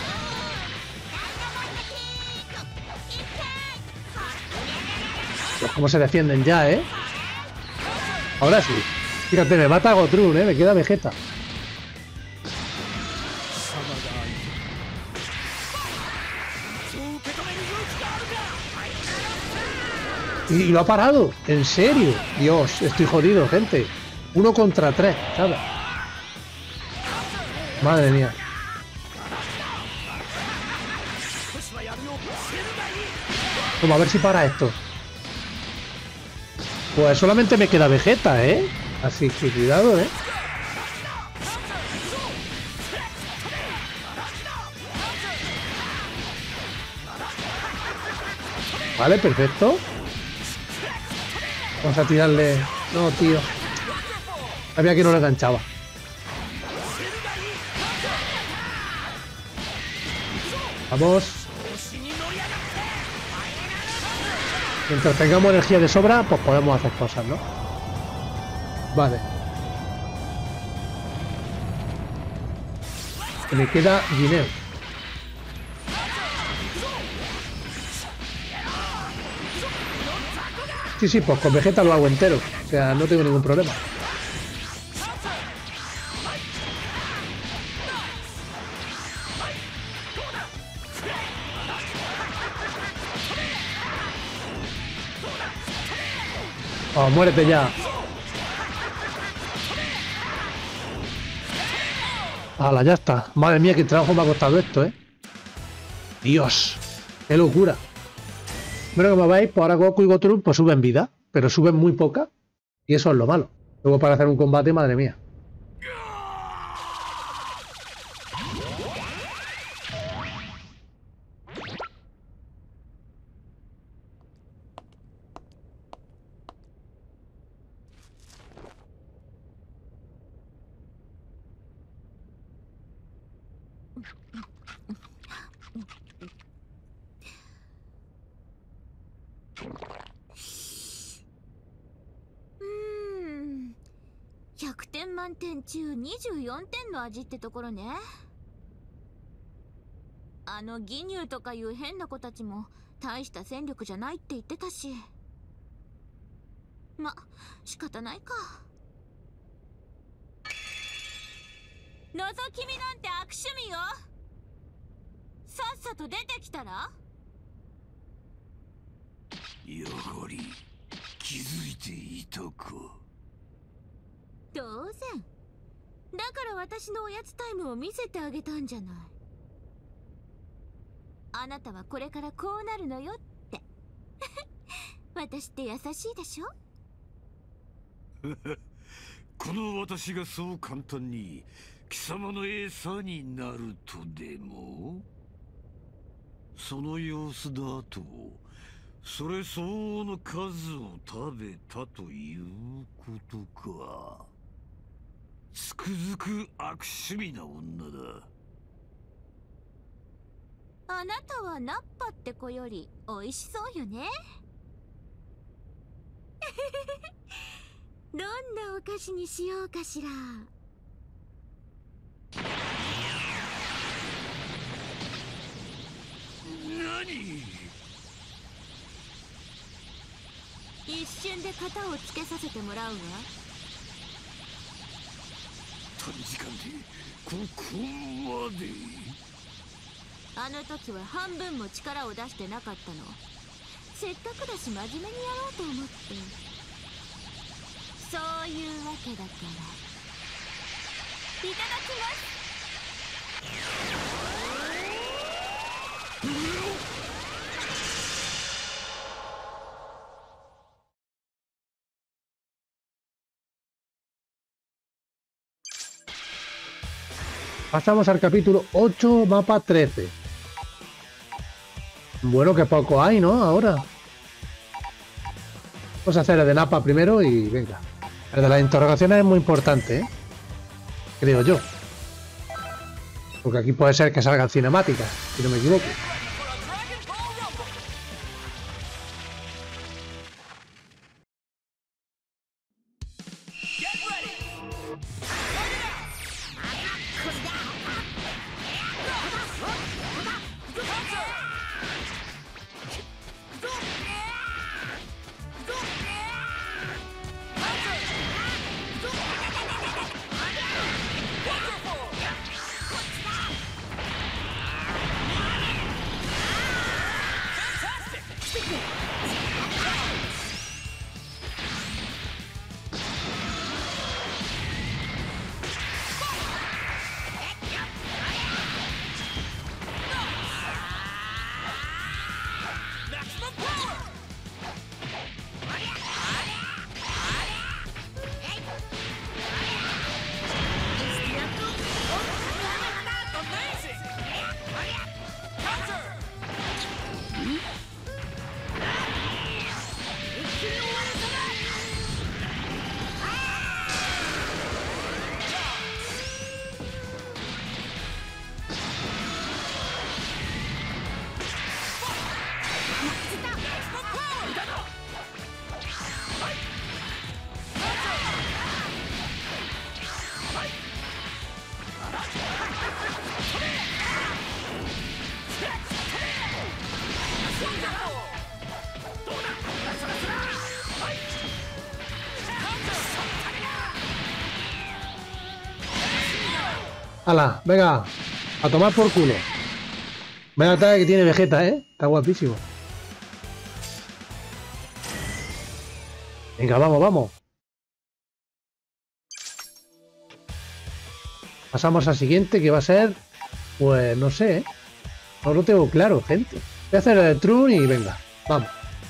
Pues cómo se defienden ya, ¿eh? Ahora sí. Fíjate, me mata Gotrun, ¿eh? Me queda Vegeta. Y lo ha parado. ¿En serio? Dios, estoy jodido, gente. Uno contra tres, ¿sabes? Madre mía. Vamos a ver si para esto. Pues solamente me queda Vegeta, ¿eh? Así que cuidado, ¿eh? Vale, perfecto. Vamos a tirarle... No, tío. Sabía que no le enganchaba. Vamos. Mientras tengamos energía de sobra, pues podemos hacer cosas, ¿no? Vale. Me queda Guineo. Sí, sí, pues con Vegeta lo hago entero. O sea, no tengo ningún problema. Oh, muérete ya. Hala, ya está. Madre mía, qué trabajo me ha costado esto, ¿eh? Dios, qué locura. Bueno, como veis, pues ahora Goku y Gotrun pues suben vida, pero suben muy poca. Y eso es lo malo. Luego para hacer un combate, madre mía. ひゃくてん満点中にじゅうよんてんの味ってところね。あの義乳とかいう変な子たちも大した戦力じゃないって言ってたし、ま、仕方ないか。覗き見なんて悪趣味よ。さっさと出てきたら。 やはり気づいていたか。 当然。だから私のおやつタイムを見せてあげたんじゃない。あなたはこれからこうなるのよって私って優しいでしょこの私がそう簡単に貴様の餌になるとでも。その様子だとそれ相応の数を食べたということか。つくづく悪趣味な女だ。 あなたはナッパって子より美味しそうよねどんなお菓子にしようかしら。 何？ 一瞬で型をつけさせてもらうわ。 短時間でここまで。 あの時は半分も力を出してなかったの。せっかくだし真面目にやろうと思って。そういうわけだからいただきます。 Pasamos al capítulo ocho, mapa trece. Bueno, que poco hay, ¿no? Ahora. Vamos a hacer el de Nappa primero y venga. El de las interrogaciones es muy importante, ¿eh? Creo yo. Porque aquí puede ser que salgan cinemáticas, si no me equivoco. ¡Hala! Venga, a tomar por culo. Vaya ataque que tiene Vegeta, ¿eh? Está guapísimo. Venga, vamos, vamos. Pasamos al siguiente, que va a ser... Pues no sé, ¿eh? No lo tengo claro, gente. Voy a hacer el Trun y venga, vamos.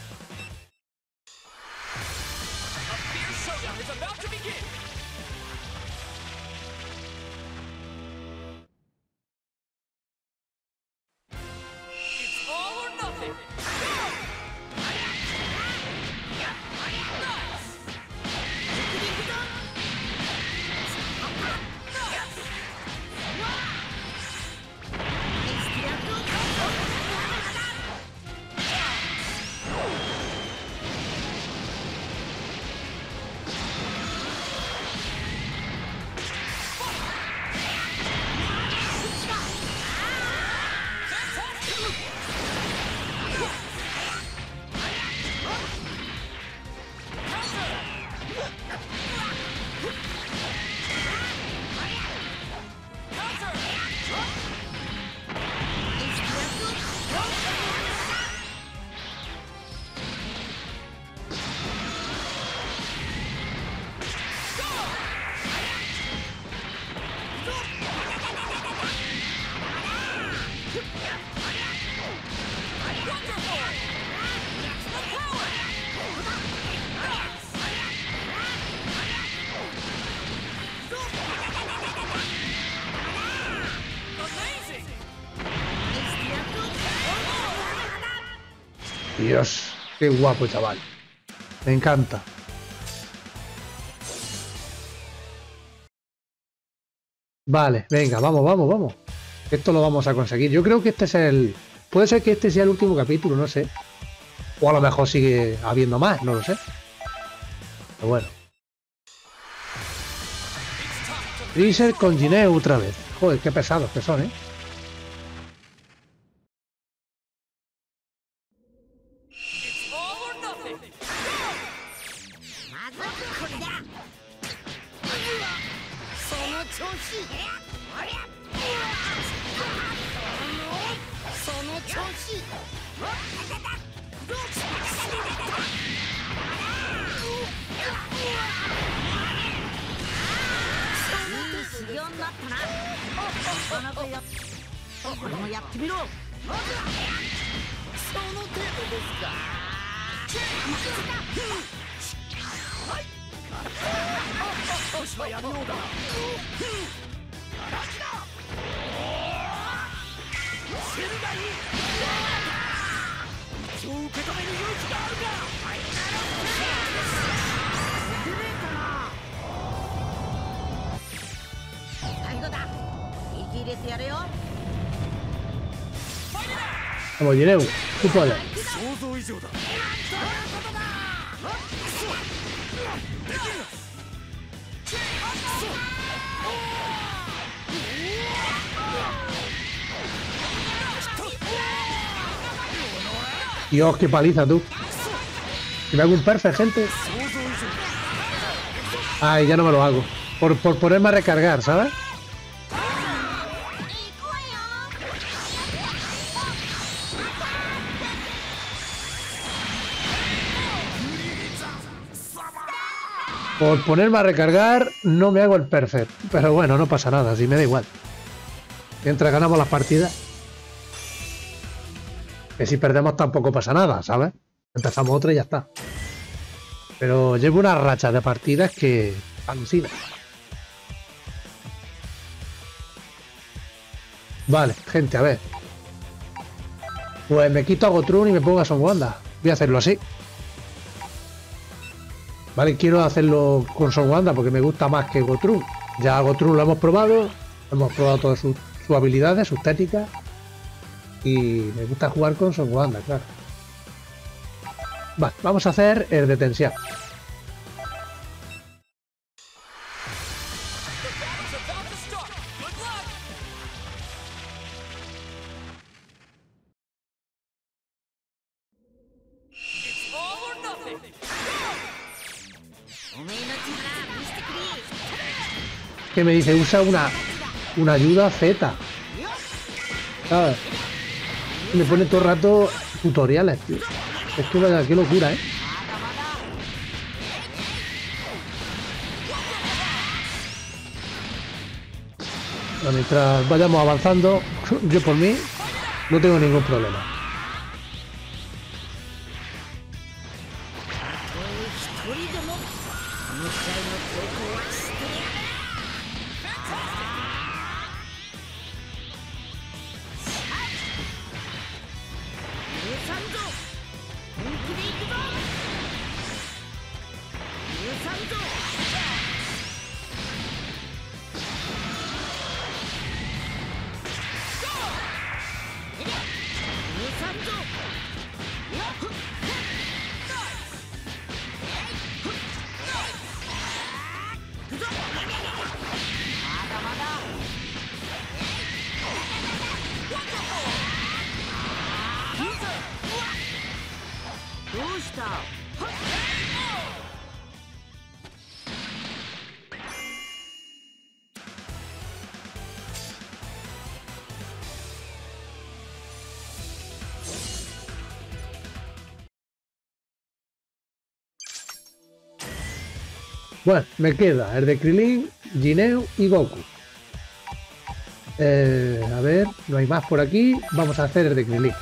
Dios, qué guapo, chaval. Me encanta. Vale, venga, vamos, vamos, vamos. Esto lo vamos a conseguir. Yo creo que este es el... Puede ser que este sea el último capítulo, no sé. O a lo mejor sigue habiendo más, no lo sé. Pero bueno. Freezer con Gineu otra vez. Joder, qué pesados que son, ¿eh? 修行になったな。なかなかやこれもやってみろ。その程度ですか。少しはやるようだな。セルがいい。一応受け止める勇気があるか。出ねえかな。最後だ。息入れてやれよ。 Como diré, tú puedes. 想像以上だ。 Dios, qué paliza tú. Si me hago un perfect, gente. Ay, ya no me lo hago. Por, por ponerme a recargar, ¿sabes? Por ponerme a recargar no me hago el perfect. Pero bueno, no pasa nada, si me da igual. Mientras ganamos las partidas. Que si perdemos tampoco pasa nada, ¿sabes? Empezamos otra y ya está. Pero llevo una racha de partidas que alucina. Vale, gente, a ver. Pues me quito a Gotrun y me pongo a Son Wanda. Voy a hacerlo así. Vale, quiero hacerlo con Son Wanda porque me gusta más que Gotrun. Ya a Gotrun lo hemos probado. Hemos probado todas sus, sus habilidades, sus técnicas. Y me gusta jugar con Son Wanda, claro. Vale, vamos a hacer el de tensión. Que me dice, usa una, una ayuda Z. ¿Sabes? Me pone todo el rato tutoriales, tío. Es que vaya, qué locura, ¿eh? Bueno, mientras vayamos avanzando, yo por mí no tengo ningún problema. Bueno, me queda el de Krilin, Jineo y Goku. Eh, a ver, no hay más por aquí. Vamos a hacer el de Krilin.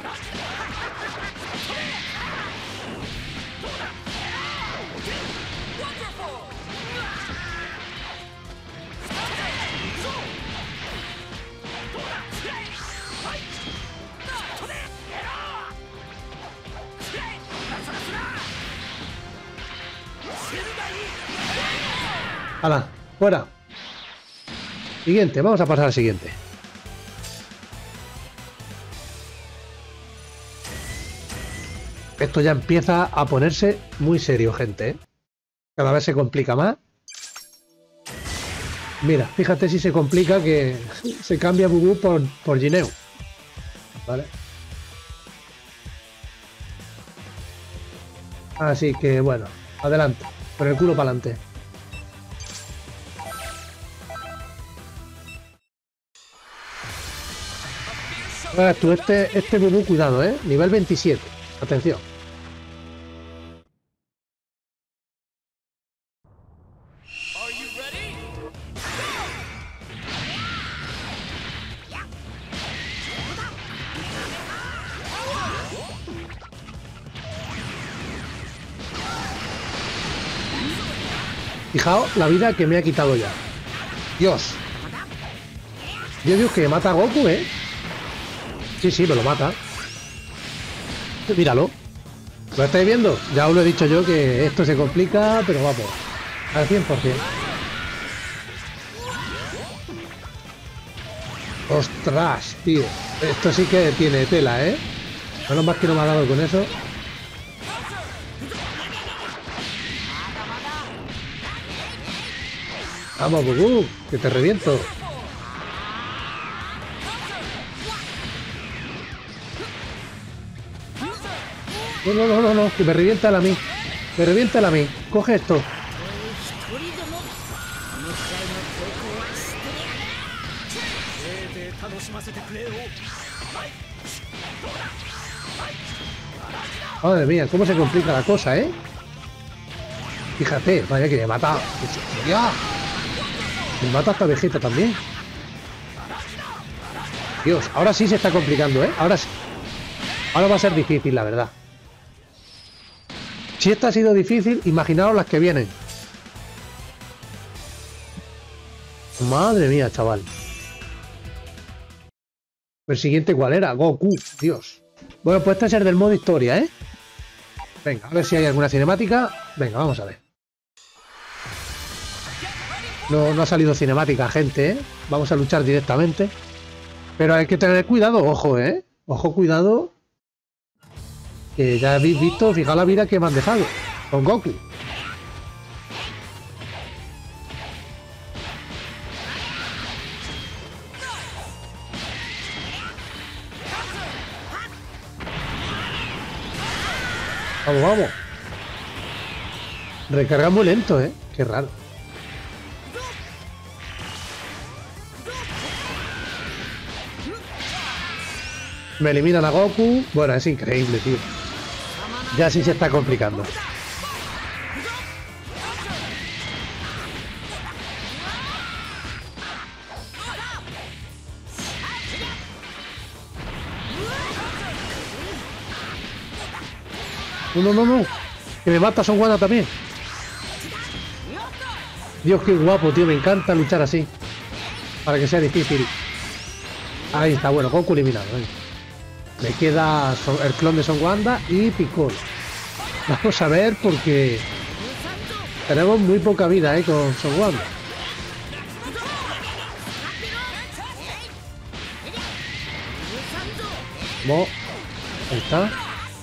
¡Hala! ¡Fuera! Siguiente, vamos a pasar al siguiente. Esto ya empieza a ponerse muy serio, gente, ¿eh? Cada vez se complica más. Mira, fíjate si se complica que se cambia Bubu por, por Gineu. ¿Vale? Así que, bueno, adelante. Con el culo para adelante. Ahora tú, este, este Bubu, cuidado, ¿eh? Nivel veintisiete. Atención. Fijaos la vida que me ha quitado ya. Dios. Dios, Dios, que mata a Goku, ¿eh? Sí, sí, me lo mata. Míralo. ¿Lo estáis viendo? Ya os lo he dicho yo que esto se complica, pero vamos. Al cien por cien. ¡Ostras, tío! Esto sí que tiene tela, ¿eh? Menos más que no me ha dado con eso. Vamos, Goku, que te reviento. No, no, no, no, no, que me revienta a mí. Me revienta a mí. Coge esto. Madre mía, cómo se complica la cosa, ¿eh? Fíjate, vaya que me mata. ¡Ya! Me mata hasta Vegeta también. Dios, ahora sí se está complicando, ¿eh? Ahora sí. Ahora va a ser difícil, la verdad. Si esta ha sido difícil, imaginaos las que vienen. Madre mía, chaval. ¿El siguiente cuál era? Goku, Dios. Bueno, pues este es el del modo historia, ¿eh? Venga, a ver si hay alguna cinemática. Venga, vamos a ver. No, no ha salido cinemática, gente, ¿eh? Vamos a luchar directamente. Pero hay que tener cuidado, ojo, ¿eh? Ojo, cuidado. Que ya habéis visto, fijaos la vida que me han dejado con Goku. Vamos, vamos. Recarga muy lento, ¿eh? Qué raro. Me eliminan a Goku. Bueno, es increíble, tío. Ya sí se está complicando. No, no, no, no. Que me mata Son Gohan también. Dios, qué guapo, tío. Me encanta luchar así. Para que sea difícil. Ahí está, bueno, Goku eliminado. ¿eh? Me queda el clon de Son Wanda y Piccolo. Vamos a ver porque tenemos muy poca vida, ¿eh? Con Son Wanda. Vamos. Ahí está.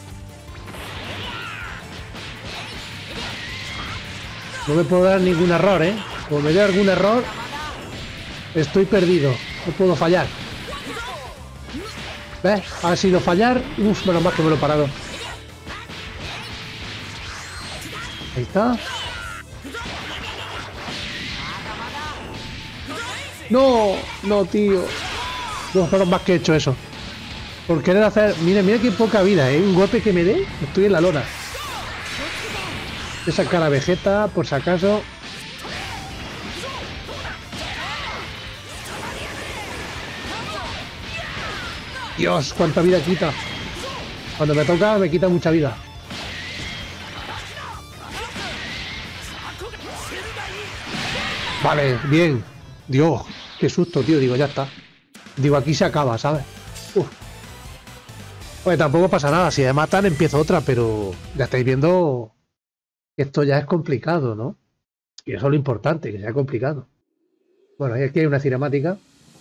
No me puedo dar ningún error, ¿eh? Como me dé algún error, estoy perdido. No puedo fallar. ¿Ves? Ha sido fallar. Uf, menos mal que me lo he parado. Ahí está. No, no, tío. Dos horas más que he hecho eso. Por querer hacer... Mira, mira qué poca vida, ¿eh? Un golpe que me dé, estoy en la lona. Voy a sacar a Vegeta, por si acaso. Dios, cuánta vida quita. Cuando me toca me quita mucha vida. Vale, bien. Dios, qué susto, tío. Digo, ya está. Digo, aquí se acaba, ¿sabes? Uf. Pues tampoco pasa nada. Si me matan, empiezo otra, pero ya estáis viendo que esto ya es complicado, ¿no? Y eso es lo importante, que sea complicado. Bueno, aquí hay una cinemática.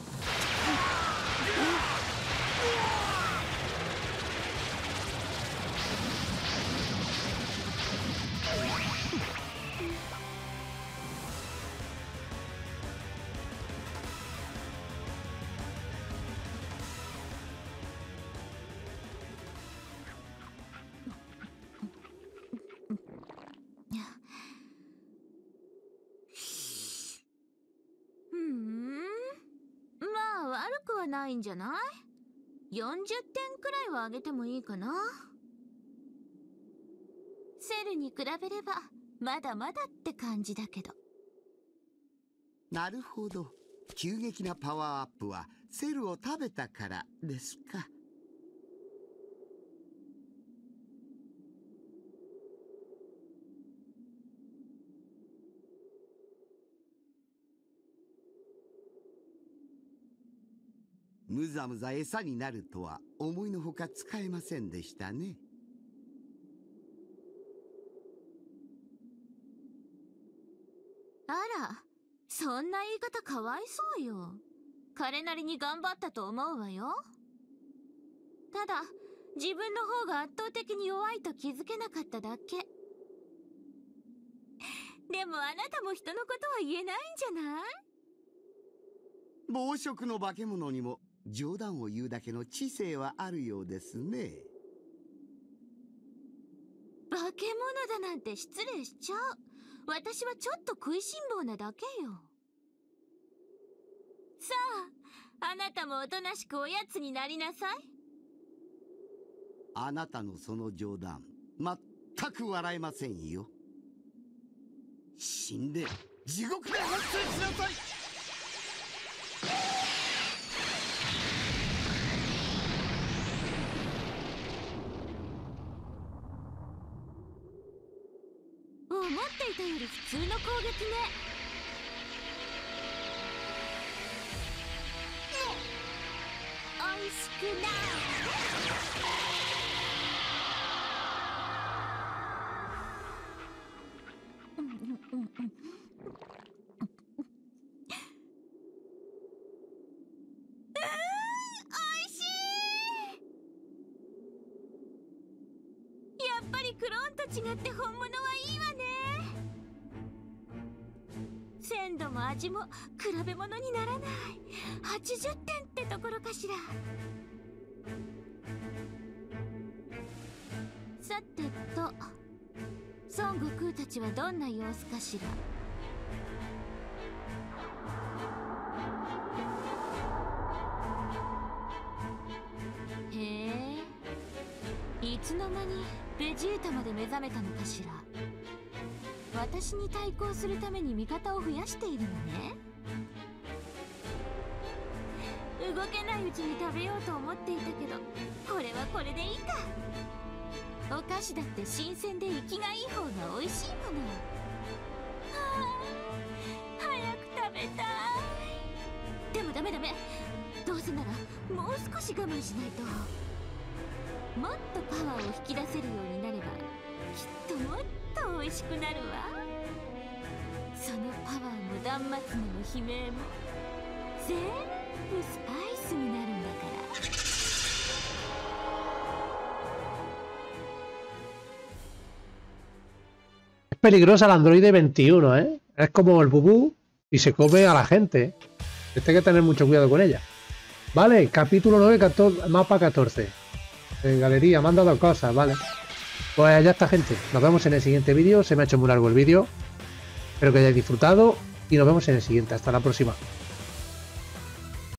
ないんじゃない？よんじゅってんくらいは上げてもいいかな。セルに比べればまだまだって感じだけど。 なるほど。急激なパワーアップはセルを食べたからですか。むざむざ餌になるとは思いのほか使えませんでしたね。 あら、そんな言い方かわいそうよ。彼なりに頑張ったと思うわよ。ただ、自分の方が圧倒的に弱いと気づけなかっただけ。でもあなたも人のことは言えないんじゃない？ 暴食の化け物にも冗談を言うだけの知性はあるようですね。 化け物だなんて失礼しちゃう。私はちょっと食いしん坊なだけよ。さあ、あなたもおとなしくおやつになりなさい。 あなたのその冗談、全く笑えませんよ。死んで地獄で発生しなさい。 思っていたより普通の攻撃ね。おいしくない。やっぱりクローンと違って本物はいいわね。鮮度も味も比べ物にならない。はちじゅってんってところかしら。さてと、孫悟空たちはどんな様子かしら。へえ、いつの間にベジータまで目覚めたのかしら。私に対抗するために味方を増やしているのね。動けないうちに食べようと思っていたけど、これはこれでいいか。お菓子だって新鮮で生きがいい方が美味しいもの。はあ、早く食べたい。でもダメダメ。どうせならもう少し我慢しないと。もっとパワーを引き出せるようになれば、きっともっと美味しくなるわ。そのパワーも断末魔の悲鳴も全部スパイスになるんだから。 Es peligrosa el androide veintiuno, ¿eh? Es como el bubú y se come a la gente. Este hay que tener mucho cuidado con ella. Vale, capítulo nueve, catorce, mapa catorce. En galería, me han dado cosas, vale. Pues ya está, gente. Nos vemos en el siguiente vídeo. Se me ha hecho muy largo el vídeo. Espero que hayáis disfrutado y nos vemos en el siguiente. Hasta la próxima.